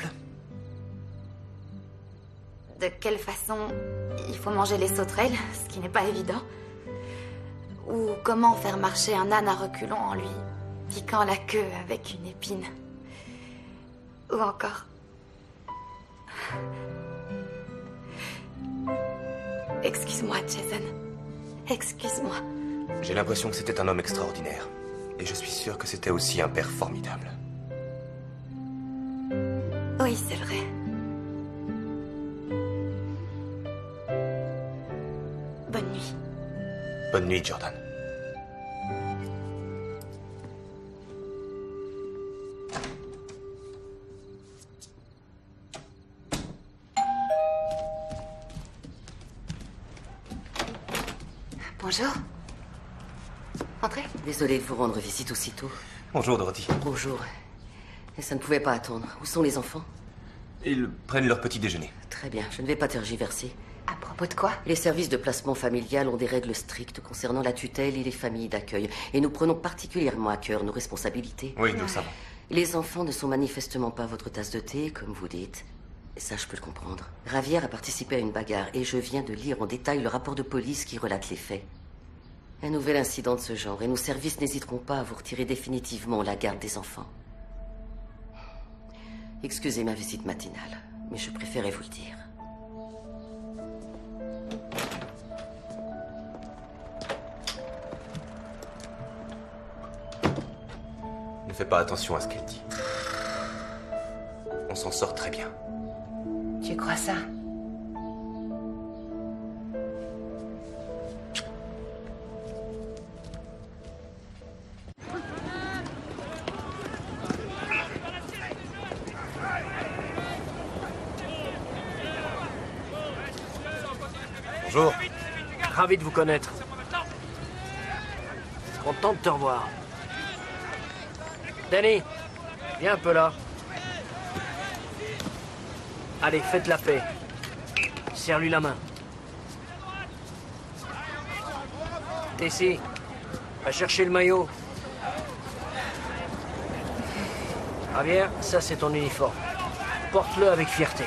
De quelle façon il faut manger les sauterelles, ce qui n'est pas évident. Ou comment faire marcher un âne à reculons en lui piquant la queue avec une épine. Ou encore... Excuse-moi, Jason. Excuse-moi. J'ai l'impression que c'était un homme extraordinaire. Et je suis sûr que c'était aussi un père formidable. Oui, c'est vrai. Bonne nuit. Bonne nuit, Jordan. Bonjour. Entrez. Désolée de vous rendre visite aussitôt. Bonjour, Dorothy. Bonjour. Et ça ne pouvait pas attendre. Où sont les enfants? Ils prennent leur petit déjeuner. Très bien, je ne vais pas tergiverser. À propos de quoi? Les services de placement familial ont des règles strictes concernant la tutelle et les familles d'accueil. Et nous prenons particulièrement à cœur nos responsabilités. Oui, nous le savons. Les enfants ne sont manifestement pas votre tasse de thé, comme vous dites. Et ça, je peux le comprendre. Ravière a participé à une bagarre et je viens de lire en détail le rapport de police qui relate les faits. Un nouvel incident de ce genre et nos services n'hésiteront pas à vous retirer définitivement la garde des enfants. Excusez ma visite matinale, mais je préférais vous le dire. Ne fais pas attention à ce qu'elle dit. On s'en sort très bien. Tu crois ça? Bonjour. Ravi de vous connaître. Content de te revoir. Danny, viens un peu là. Allez, faites la paix. Serre-lui la main. Tessie, va chercher le maillot. Javier, ça c'est ton uniforme. Porte-le avec fierté.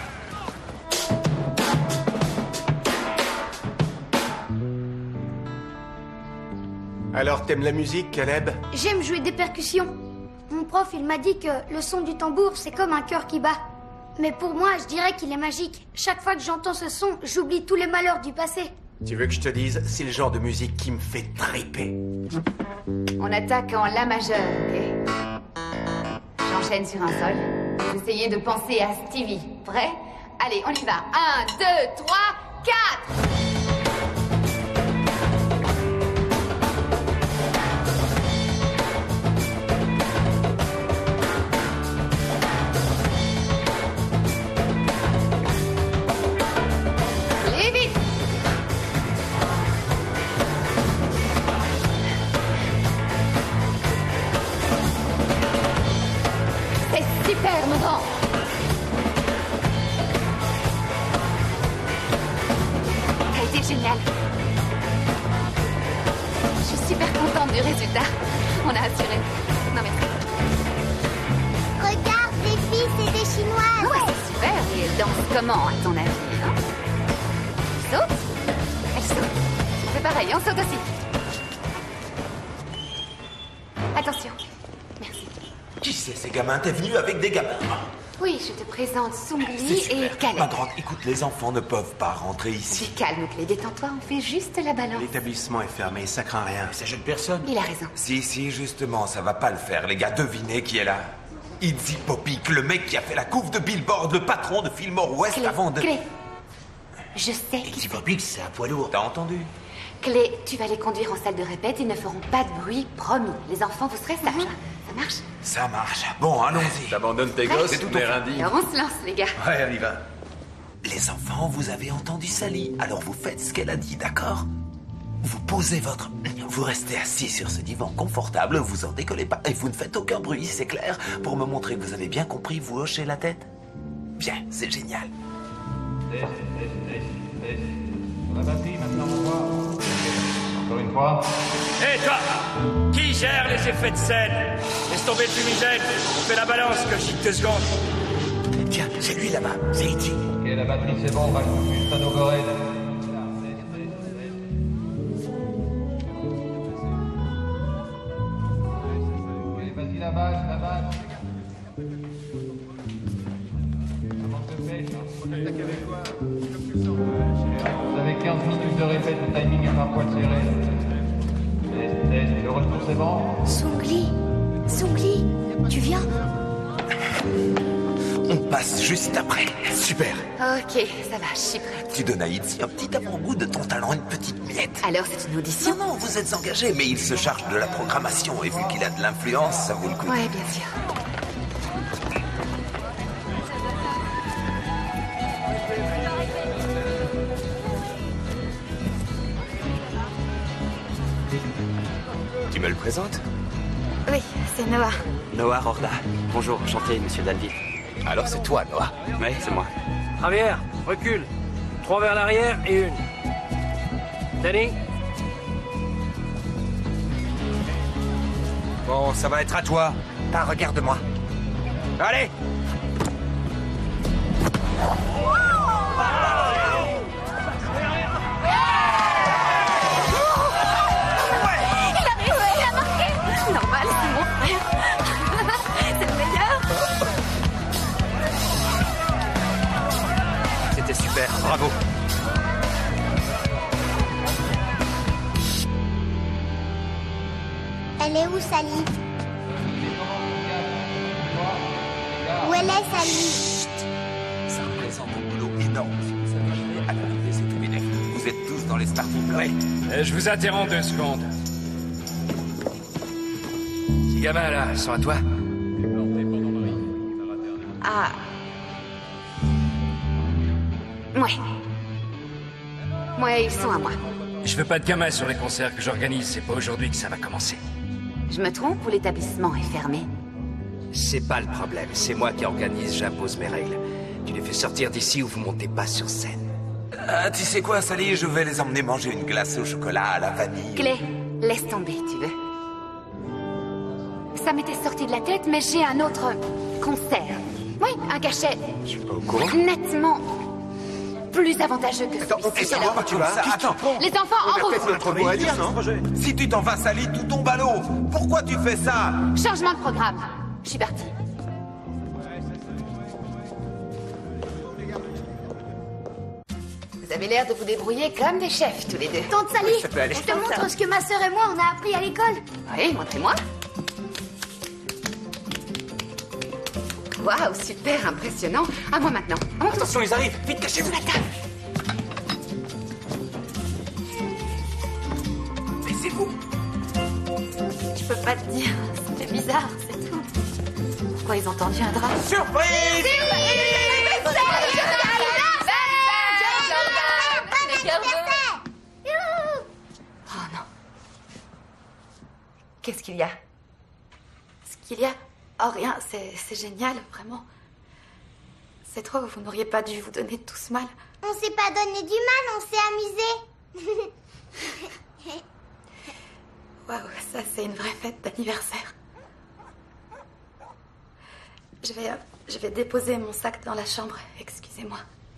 Alors, t'aimes la musique, Caleb? J'aime jouer des percussions. Mon prof, il m'a dit que le son du tambour, c'est comme un cœur qui bat. Mais pour moi, je dirais qu'il est magique. Chaque fois que j'entends ce son, j'oublie tous les malheurs du passé. Tu veux que je te dise, c'est le genre de musique qui me fait triper. On attaque en La majeur, ok? J'enchaîne sur un sol. Vous essayez de penser à Stevie. Prêt? Allez, on y va. Un, deux, trois, quatre! Super, mon grand. Ça a été génial. Je suis super contente du résultat. On a assuré. Non, merci. Regarde, les filles, c'est des Chinoises. Ouais, c'est super. Et elles dansent comment, à ton avis, hein? Elles sautent? Elles sautent. C'est pareil, on saute aussi. Attention. Qui c'est ces gamins? T'es venu avec des gamins? Oui, je te présente Sungli et Caleb. Ma grande, écoute, les enfants ne peuvent pas rentrer ici. Du calme, Clé, détends-toi, on fait juste la balance. L'établissement est fermé, ça craint rien. Ça gêne personne. Il a raison. Si, si, justement, ça va pas le faire, les gars. Devinez qui est là. Izzy Popic, le mec qui a fait la couve de Billboard, le patron de Fillmore West Clé, avant de... Clé, je sais qui Izzy Popic, c'est un poids lourd. T'as entendu? Clé, tu vas les conduire en salle de répète, ils ne feront pas de bruit, promis. Les enfants, vous serez sages. Ça marche? Ça marche. Bon, allons-y. T'abandonnes tes Prêt? gosses, tout Mérindi. Alors on se lance, les gars. Ouais, on y va. Les enfants, vous avez entendu Sally, alors vous faites ce qu'elle a dit, d'accord? Vous posez votre... Vous restez assis sur ce divan confortable, vous en décollez pas, et vous ne faites aucun bruit, c'est clair? Pour me montrer que vous avez bien compris, vous hochez la tête? Bien, c'est génial. Test, test, test, test. On a battu, maintenant on voit. Encore une fois. Hé, toi! Qui gère les effets de scène? Laisse tomber le fumigène. On fait la balance, que j'y deux secondes. Tiens, c'est lui là-bas, c'est Izzy. Ok, la batterie c'est bon, on va juste à nos gorèdes. Ok, vas-y la base, la base. Vous avez quinze minutes de répète, le timing est parfois serré. Test, test, le retour c'est bon? Sungli, Sungli, tu viens? On passe juste après. Super. Ok, ça va, je suis prête. Tu donnes à Izzy un petit avant-goût de ton talent, une petite miette. Alors c'est une audition? Non, non, vous êtes engagé, mais il se charge de la programmation, et vu qu'il a de l'influence, ça vaut le coup. Ouais, bien sûr. Tu me le présentes? Oui, c'est Noah. Noah Rorda. Bonjour, enchanté, monsieur Danville. Alors c'est toi, Noah? Oui, c'est moi. Javier, recule. Trois vers l'arrière et une. Danny? Bon, ça va être à toi. Ah, regarde-moi. Allez! Normal, c'est mon frère. C'est le meilleur. C'était super, bravo. Elle est où, Sally? Où elle est, Sally? Ça représente un boulot énorme. Si vous savez jamais, à l'arrivée, c'est tout bénéf. Vous êtes tous dans les starting blocks. Euh, je vous interromps deux secondes. Ces gamins là, ils sont à toi? Ah. Ouais. Ouais, ils sont à moi. Je veux pas de gamins sur les concerts que j'organise, c'est pas aujourd'hui que ça va commencer. Je me trompe ou l'établissement est fermé? C'est pas le problème, c'est moi qui organise, j'impose mes règles. Tu les fais sortir d'ici ou vous montez pas sur scène. Ah, tu sais quoi, Sally, je vais les emmener manger une glace au chocolat à la vanille. Clé, laisse tomber, tu veux. Ça m'était sorti de la tête, mais j'ai un autre concert. Oui, un cachet. Je suis pas au courant. Nettement plus avantageux que Attends, on fait celui-ci. ça, Alors, tu vas Attends. les enfants, en route. notre mot à dire, non? Si tu t'en vas, Sally, tout tombe à l'eau. Pourquoi tu fais ça? Changement de programme. Je suis partie. Vous avez l'air de vous débrouiller comme des chefs, tous les deux. Tante Sally, Ça peut aller. je te montre ce que ma sœur et moi on a appris à l'école. Oui, montrez-moi. Waouh, super impressionnant. À moi maintenant. À mon tour. Attention, ils arrivent. Vite, cachez-vous. Sous la table. Laissez-vous. Je peux pas te dire. C'était bizarre, c'est tout. Pourquoi ils ont tendu un drap? Surprise! Oh non. Qu'est-ce qu'il y a? Ce qu'il y a... Oh rien, c'est c'est génial, vraiment. C'est trop, vous n'auriez pas dû vous donner tout ce mal. On s'est pas donné du mal, on s'est amusé. Waouh, ça c'est une vraie fête d'anniversaire. Je vais, euh, je vais déposer mon sac dans la chambre, excusez-moi.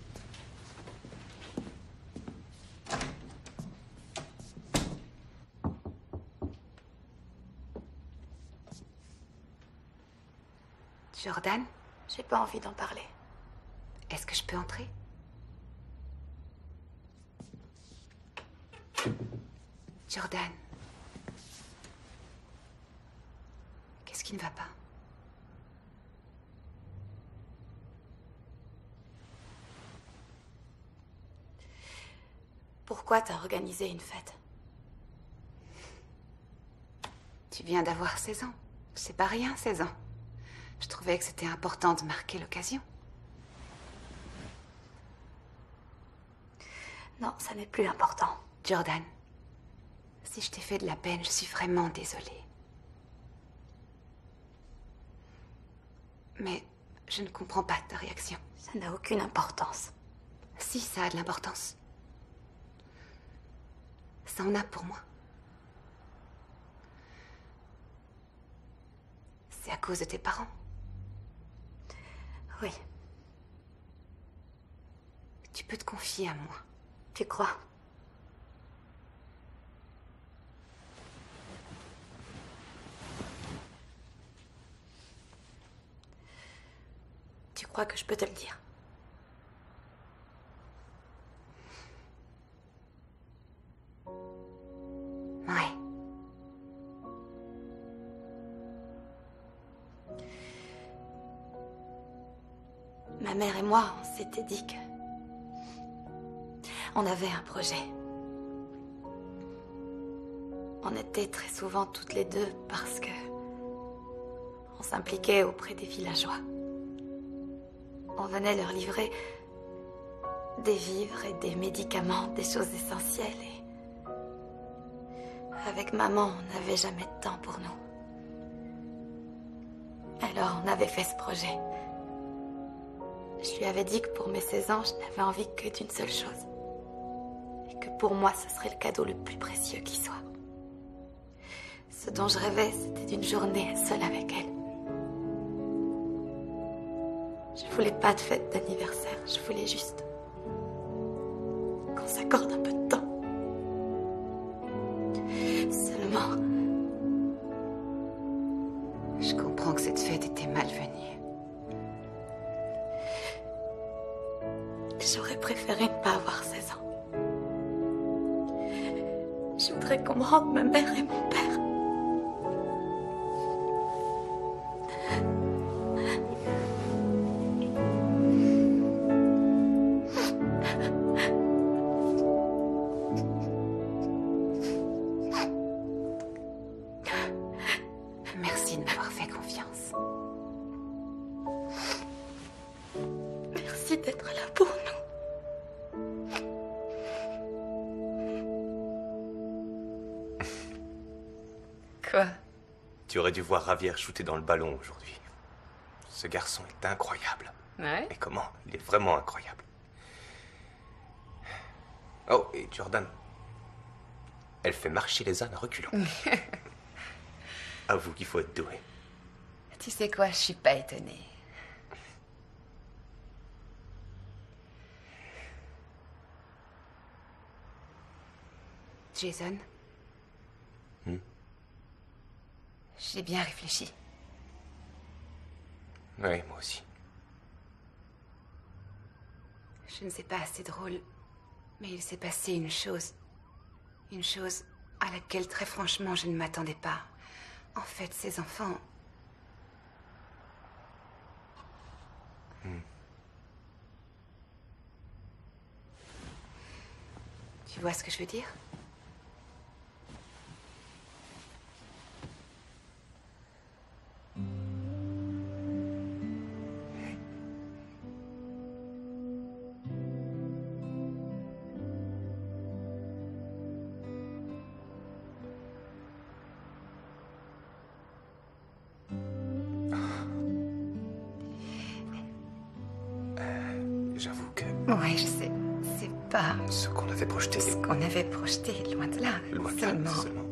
Jordan, j'ai pas envie d'en parler. Est-ce que je peux entrer? Jordan. Qu'est-ce qui ne va pas? Pourquoi t'as organisé une fête? Tu viens d'avoir seize ans. C'est pas rien, seize ans. Je trouvais que c'était important de marquer l'occasion. Non, ça n'est plus important. Jordan, si je t'ai fait de la peine, je suis vraiment désolée. Mais je ne comprends pas ta réaction. Ça n'a aucune importance. Si, ça a de l'importance. Ça en a pour moi. C'est à cause de tes parents. Oui. Tu peux te confier à moi. Tu crois? Tu crois que je peux te le dire? Ouais. Ma mère et moi, on s'était dit que... on avait un projet. On était très souvent toutes les deux parce que... on s'impliquait auprès des villageois. On venait leur livrer des vivres et des médicaments, des choses essentielles. Et avec maman, on n'avait jamais de temps pour nous. Alors on avait fait ce projet. Je lui avais dit que pour mes seize ans, je n'avais envie que d'une seule chose. Et que pour moi, ce serait le cadeau le plus précieux qui soit. Ce dont je rêvais, c'était d'une journée seule avec elle. Je voulais pas de fête d'anniversaire, je voulais juste qu'on s'accorde un peu de temps. Seulement... Je comprends que cette fête était malvenue. J'aurais préféré ne pas avoir seize ans. Je voudrais qu'on me rende ma mère et mon père. Merci de m'avoir fait confiance. Merci d'être là pour nous. Quoi? Tu aurais dû voir Javier shooter dans le ballon aujourd'hui. Ce garçon est incroyable. Ouais? Mais comment? Il est vraiment incroyable. Oh, et Jordan. Elle fait marcher les ânes à reculons. Avoue qu'il faut être doué. Tu sais quoi, je suis pas étonnée. Jason? Hmm? J'ai bien réfléchi. Oui, moi aussi. Je ne sais pas, c'est drôle. Mais il s'est passé une chose. Une chose à laquelle, très franchement, je ne m'attendais pas. En fait, ces enfants... Hmm. Tu vois ce que je veux dire? J'avoue que... Ouais, je sais. C'est pas... Ce qu'on avait projeté... Ce qu'on avait projeté, loin de là. Loin de là, seulement... seulement.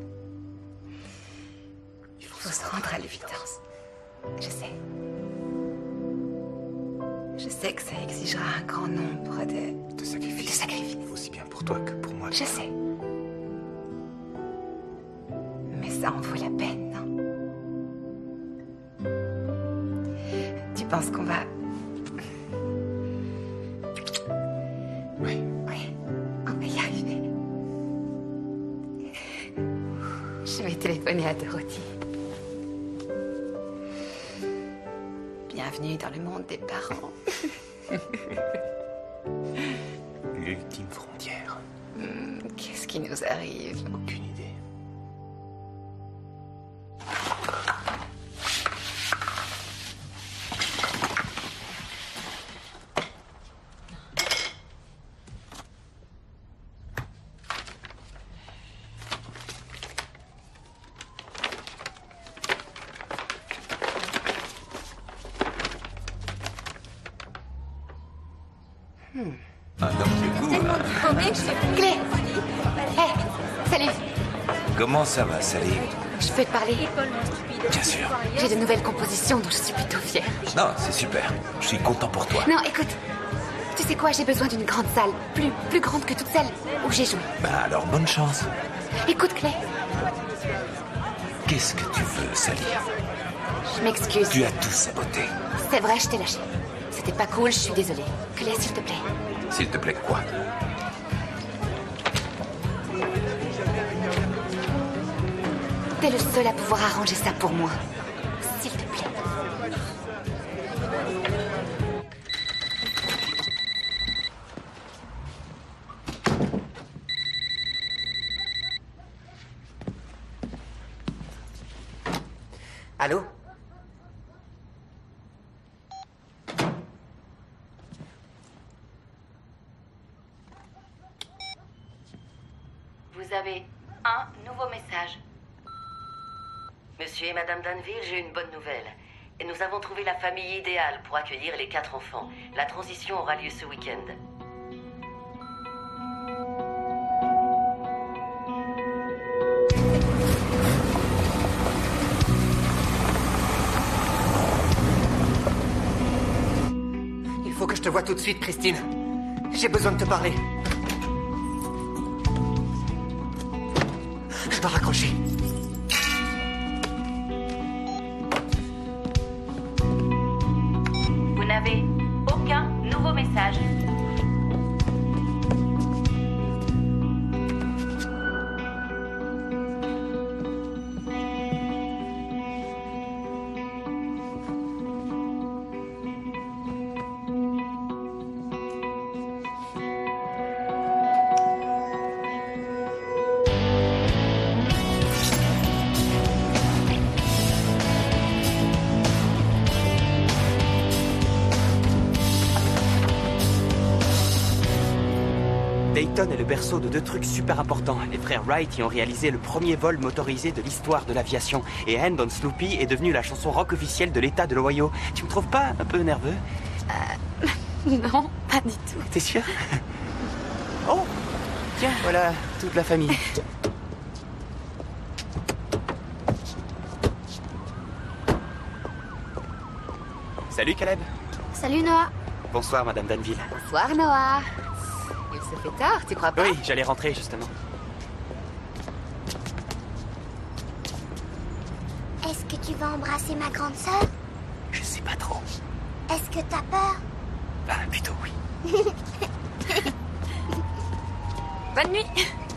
Il faut, faut se rendre à l'évidence. Je sais. Je sais que ça exigera un grand nombre de... De sacrifices. De sacrifices. Aussi bien pour toi que pour moi. Je sais. Mais ça en vaut la peine, non? Tu penses qu'on va... Oui. Oui, on va y arriver. Je vais téléphoner à Dorothy. Bienvenue dans le monde des parents. L'ultime frontière. Hmm, qu'est-ce qui nous arrive? Aucune idée. Hmm. Un homme de goût, hein. Diplômée, je suis Clé. Hé, salut. Comment ça va, Sally? Je peux te parler? Bien sûr. J'ai de nouvelles compositions dont je suis plutôt fière. Non, c'est super. Je suis content pour toi. Non, écoute. Tu sais quoi, j'ai besoin d'une grande salle. Plus, plus grande que toute celle où j'ai joué. Bah alors, bonne chance. Écoute, Clé. Qu'est-ce que tu veux, Sally? Je m'excuse. Tu as tout saboté. C'est vrai, je t'ai lâché. C'était pas cool, je suis désolée. Clé, s'il te plaît. S'il te plaît, quoi? T'es le seul à pouvoir arranger ça pour moi. S'il te plaît. Allô? Vous avez un nouveau message. Monsieur et Madame Danville, j'ai une bonne nouvelle. Et nous avons trouvé la famille idéale pour accueillir les quatre enfants. La transition aura lieu ce week-end. Il faut que je te voie tout de suite, Christine. J'ai besoin de te parler. Je dois raccrocher. Vous n'avez aucun nouveau message. Dayton est le berceau de deux trucs super importants. Les frères Wright y ont réalisé le premier vol motorisé de l'histoire de l'aviation. Et Hand on Sloopy est devenue la chanson rock officielle de l'État de l'Ohio. Tu me trouves pas un peu nerveux? Euh... Non, pas du tout. T'es sûr? Oh! Tiens, voilà toute la famille. Salut Caleb. Salut Noah. Bonsoir Madame Danville. Bonsoir Noah. Il se fait tard, tu crois pas? Oui, j'allais rentrer justement. Est-ce que tu vas embrasser ma grande sœur? Je sais pas trop. Est-ce que t'as peur? Bah, plutôt oui. Bonne nuit.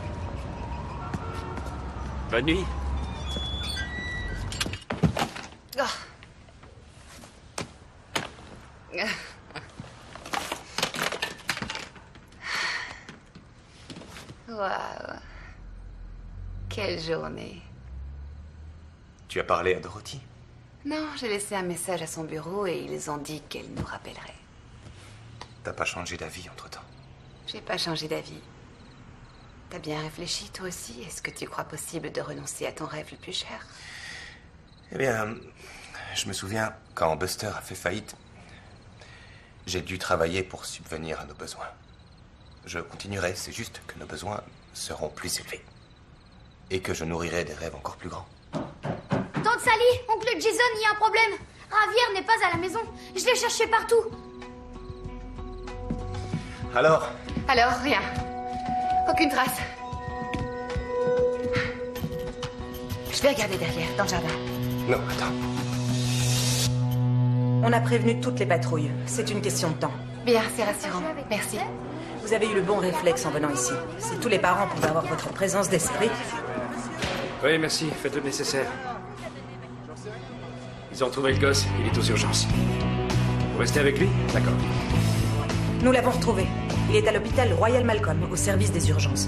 Bonne nuit. Oh. Waouh. Quelle journée. Tu as parlé à Dorothy? Non, j'ai laissé un message à son bureau et ils ont dit qu'elle nous rappellerait. T'as pas changé d'avis entre-temps? J'ai pas changé d'avis. T'as bien réfléchi, toi aussi? Est-ce que tu crois possible de renoncer à ton rêve le plus cher? Eh bien, je me souviens, quand Buster a fait faillite, j'ai dû travailler pour subvenir à nos besoins. Je continuerai, c'est juste que nos besoins seront plus élevés. Et que je nourrirai des rêves encore plus grands. Tante Sally, oncle Jason, il y a un problème. Ravière n'est pas à la maison. Je l'ai cherché partout. Alors? Alors, rien. Aucune trace. Je vais regarder derrière, dans le jardin. Non, attends. On a prévenu toutes les patrouilles. C'est une question de temps. Bien, c'est rassurant. Merci. Vous avez eu le bon réflexe en venant ici. Si tous les parents pouvaient avoir votre présence d'esprit... Oui, merci. Faites le nécessaire. Ils ont trouvé le gosse. Il est aux urgences. Vous restez avec lui? D'accord. Nous l'avons retrouvé. Il est à l'hôpital Royal Malcolm, au service des urgences.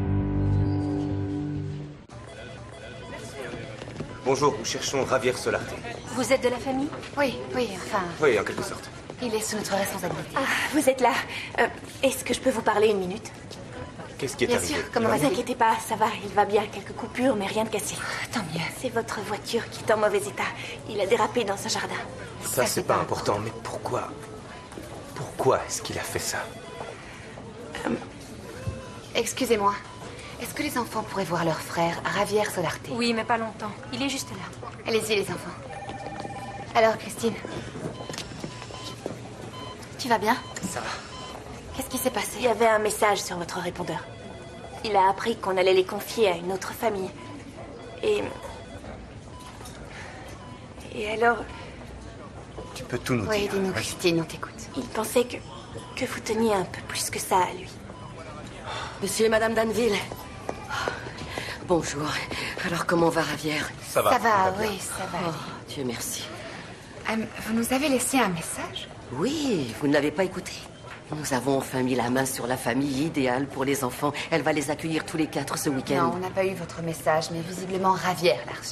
Bonjour, nous cherchons Javier Solarte. Vous êtes de la famille? Oui, oui, enfin... Oui, en quelque sorte. Il est sous notre responsabilité. Ah, vous êtes là. Euh, Est-ce que je peux vous parler une minute? Qu'est-ce qui est Bien arrivé? sûr, comment Ne va-t-il? vous inquiétez pas, ça va, il va bien. Quelques coupures, mais rien de cassé. Tant mieux. C'est votre voiture qui est en mauvais état. Il a dérapé dans ce jardin. Ça, c'est pas important, mais pourquoi? Pourquoi est-ce qu'il a fait ça? Euh, Excusez-moi. Est-ce que les enfants pourraient voir leur frère, Javier Solarte? Oui, mais pas longtemps. Il est juste là. Allez-y, les enfants. Alors, Christine? Tu vas bien? Ça va. Qu'est-ce qui s'est passé? Il y avait un message sur votre répondeur. Il a appris qu'on allait les confier à une autre famille. Et... Et alors... Tu peux tout nous Oui, dire. dis-nous, Christine, on t'écoute. Il pensait que... que vous teniez un peu plus que ça à lui. Monsieur et Madame Danville. Bonjour. Alors, comment va Javier? Ça va. Ça va, bien. oui, ça va. Oh, Dieu merci. Euh, vous nous avez laissé un message? Oui, vous ne l'avez pas écouté. Nous avons enfin mis la main sur la famille idéale pour les enfants. Elle va les accueillir tous les quatre ce week-end. Non, on n'a pas eu votre message, mais visiblement Javier l'a reçu.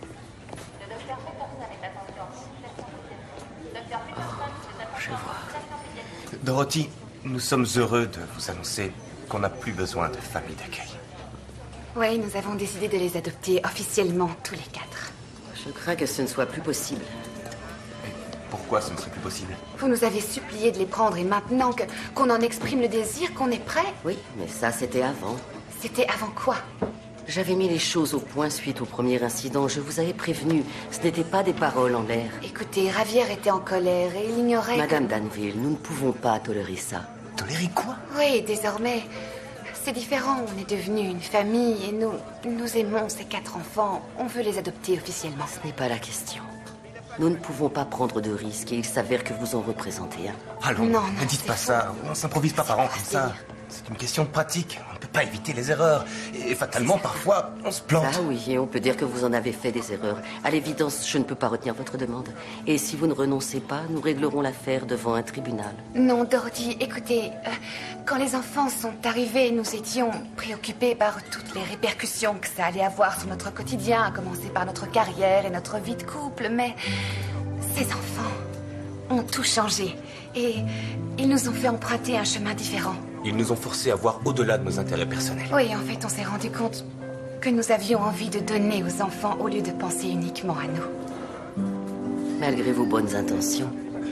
Je vois. Dorothy, nous sommes heureux de vous annoncer qu'on n'a plus besoin de famille d'accueil. Oui, nous avons décidé de les adopter officiellement tous les quatre. Je crains que ce ne soit plus possible. Pourquoi ce ne serait plus possible? Vous nous avez supplié de les prendre et maintenant que qu'on en exprime le désir, qu'on est prêt? Oui, mais ça, c'était avant. C'était avant quoi? J'avais mis les choses au point suite au premier incident. Je vous avais prévenu. Ce n'était pas des paroles en l'air. Écoutez, Javier était en colère et il ignorait Madame que... Danville, nous ne pouvons pas tolérer ça. Tolérer quoi? Oui, désormais, c'est différent. On est devenus une famille et nous, nous aimons ces quatre enfants. On veut les adopter officiellement. Ce n'est pas la question. Nous ne pouvons pas prendre de risques et il s'avère que vous en représentez un. Allons, Non, non, ne dites c'est pas faux. ça. On s'improvise pas parents comme ça. C'est une question de pratique. On ne peut pas éviter les erreurs. Et fatalement, parfois, on se plante. Ah oui, et on peut dire que vous en avez fait des erreurs. À l'évidence, je ne peux pas retenir votre demande. Et si vous ne renoncez pas, nous réglerons l'affaire devant un tribunal. Non, Dorothy, écoutez, euh, quand les enfants sont arrivés, nous étions préoccupés par toutes les répercussions que ça allait avoir sur notre quotidien, à commencer par notre carrière et notre vie de couple, mais ces enfants ont tout changé et ils nous ont fait emprunter un chemin différent. Ils nous ont forcés à voir au-delà de nos intérêts personnels. Oui, en fait, on s'est rendu compte que nous avions envie de donner aux enfants au lieu de penser uniquement à nous. Malgré vos bonnes intentions,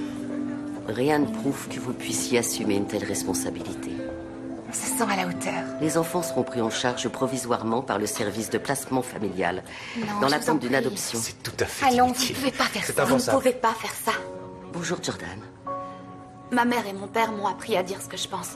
rien ne prouve que vous puissiez assumer une telle responsabilité. On se sent à la hauteur. Les enfants seront pris en charge provisoirement par le service de placement familial, Non, dans je vous en l'attente d'une prie. adoption. C'est tout à fait Allons, vous inutile. ne pouvez pas faire C'est ça. Vous ne impensable. pouvez pas faire ça. Bonjour, Jordan. Ma mère et mon père m'ont appris à dire ce que je pense.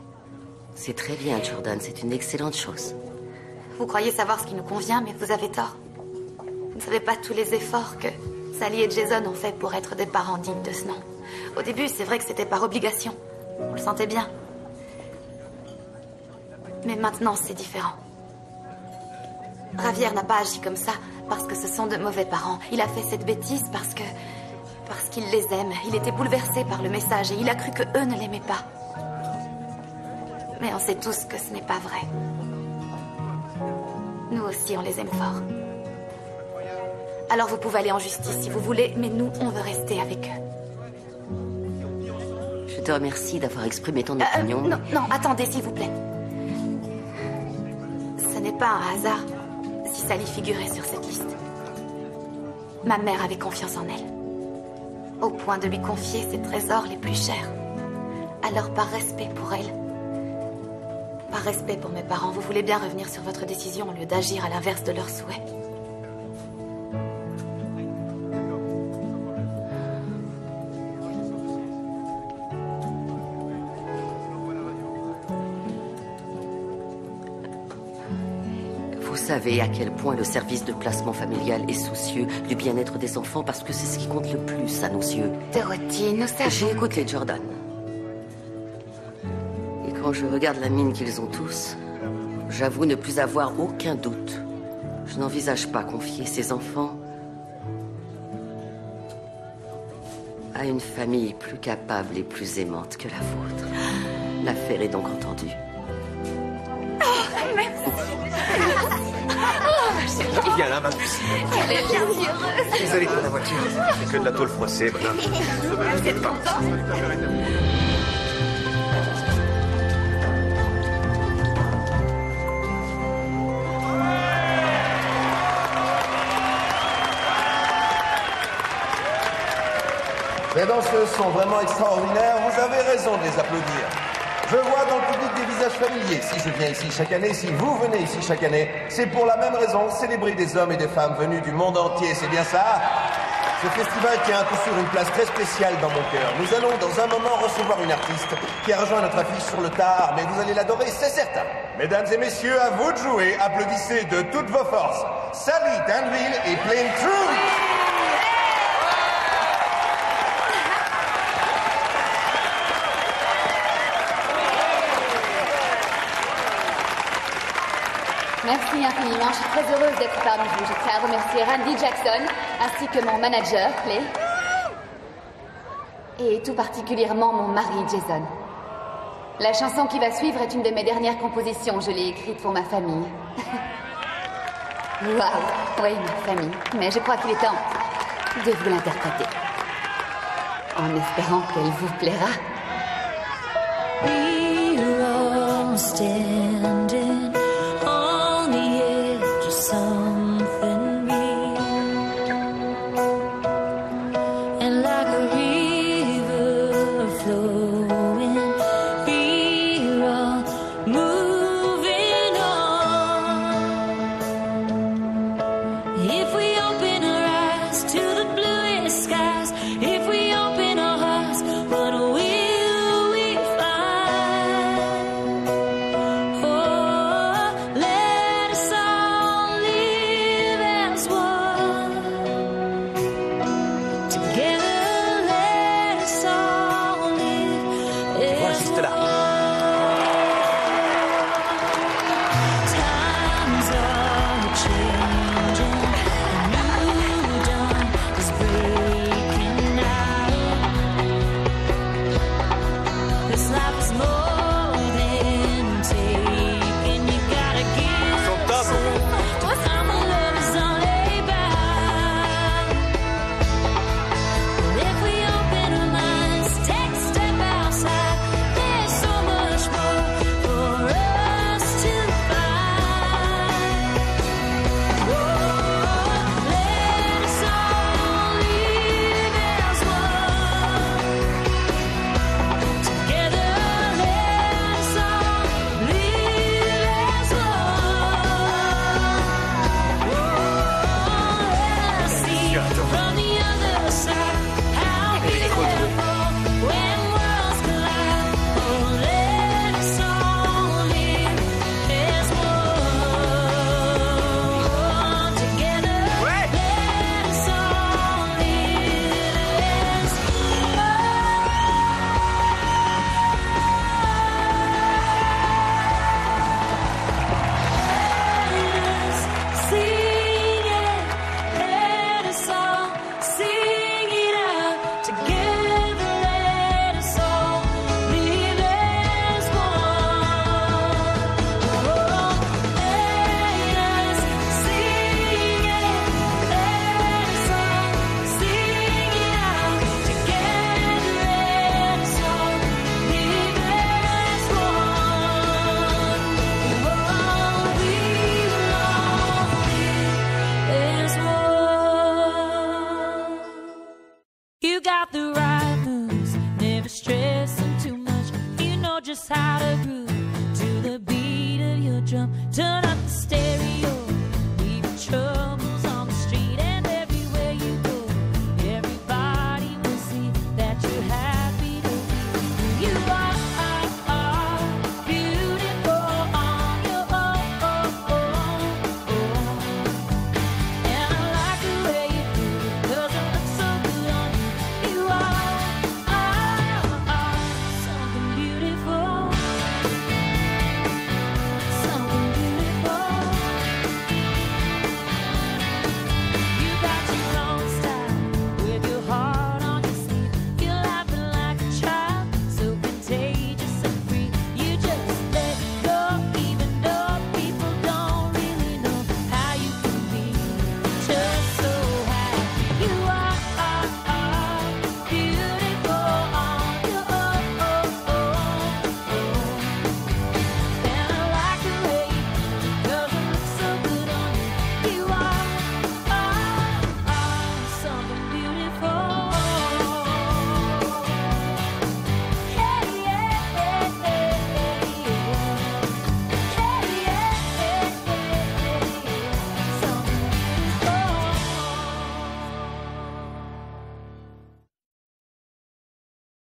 C'est très bien, Jordan, c'est une excellente chose. Vous croyez savoir ce qui nous convient, mais vous avez tort. Vous ne savez pas tous les efforts que Sally et Jason ont fait pour être des parents dignes de ce nom. Au début, c'est vrai que c'était par obligation. Vous le sentez bien. Mais maintenant, c'est différent. Javier n'a pas agi comme ça parce que ce sont de mauvais parents. Il a fait cette bêtise parce que... parce qu'il les aime. Il était bouleversé par le message et il a cru que eux ne l'aimaient pas. Mais on sait tous que ce n'est pas vrai. Nous aussi, on les aime fort. Alors vous pouvez aller en justice si vous voulez, mais nous, on veut rester avec eux. Je te remercie d'avoir exprimé ton opinion. Euh, non, non, attendez, s'il vous plaît. Ce n'est pas un hasard si Sally figurait sur cette liste. Ma mère avait confiance en elle, au point de lui confier ses trésors les plus chers. Alors, par respect pour elle, par respect pour mes parents, vous voulez bien revenir sur votre décision au lieu d'agir à l'inverse de leurs souhaits. Vous savez à quel point le service de placement familial est soucieux du bien-être des enfants parce que c'est ce qui compte le plus à nos yeux. Dorothy, nous savons... J'ai écouté Jordan. Et quand je regarde la mine qu'ils ont tous, j'avoue ne plus avoir aucun doute. Je n'envisage pas confier ces enfants à une famille plus capable et plus aimante que la vôtre. L'affaire est donc entendue. Oh, merci. Oh, Viens là, ma puce. Elle est bien heureuse. Vous allez pour la voiture. C'est que de la tôle froissée, madame. Vous êtes content? Les danseuses sont vraiment extraordinaires. Vous avez raison de les applaudir. Je vois dans le public des visages familiers. Si je viens ici chaque année, si vous venez ici chaque année, c'est pour la même raison, célébrer des hommes et des femmes venus du monde entier, c'est bien ça? Ce festival tient à coup sûr une place très spéciale dans mon cœur. Nous allons dans un moment recevoir une artiste qui a rejoint notre affiche sur le tard, mais vous allez l'adorer, c'est certain. Mesdames et messieurs, à vous de jouer, applaudissez de toutes vos forces. Sally Danville et Plain Truth. Merci infiniment, je suis très heureuse d'être parmi vous. Je tiens à remercier Randy Jackson, ainsi que mon manager, Clay. Et tout particulièrement mon mari, Jason. La chanson qui va suivre est une de mes dernières compositions. Je l'ai écrite pour ma famille. Waouh, oui, ma famille. Mais je crois qu'il est temps de vous l'interpréter. En espérant qu'elle vous plaira. We're all standing on the edge of something real, and like a river flowing, we're all moving on. If we open our eyes to the bluest skies, if we open our hearts, what will we find? knows how to groove to the beat of your drum. Turn up the stereo.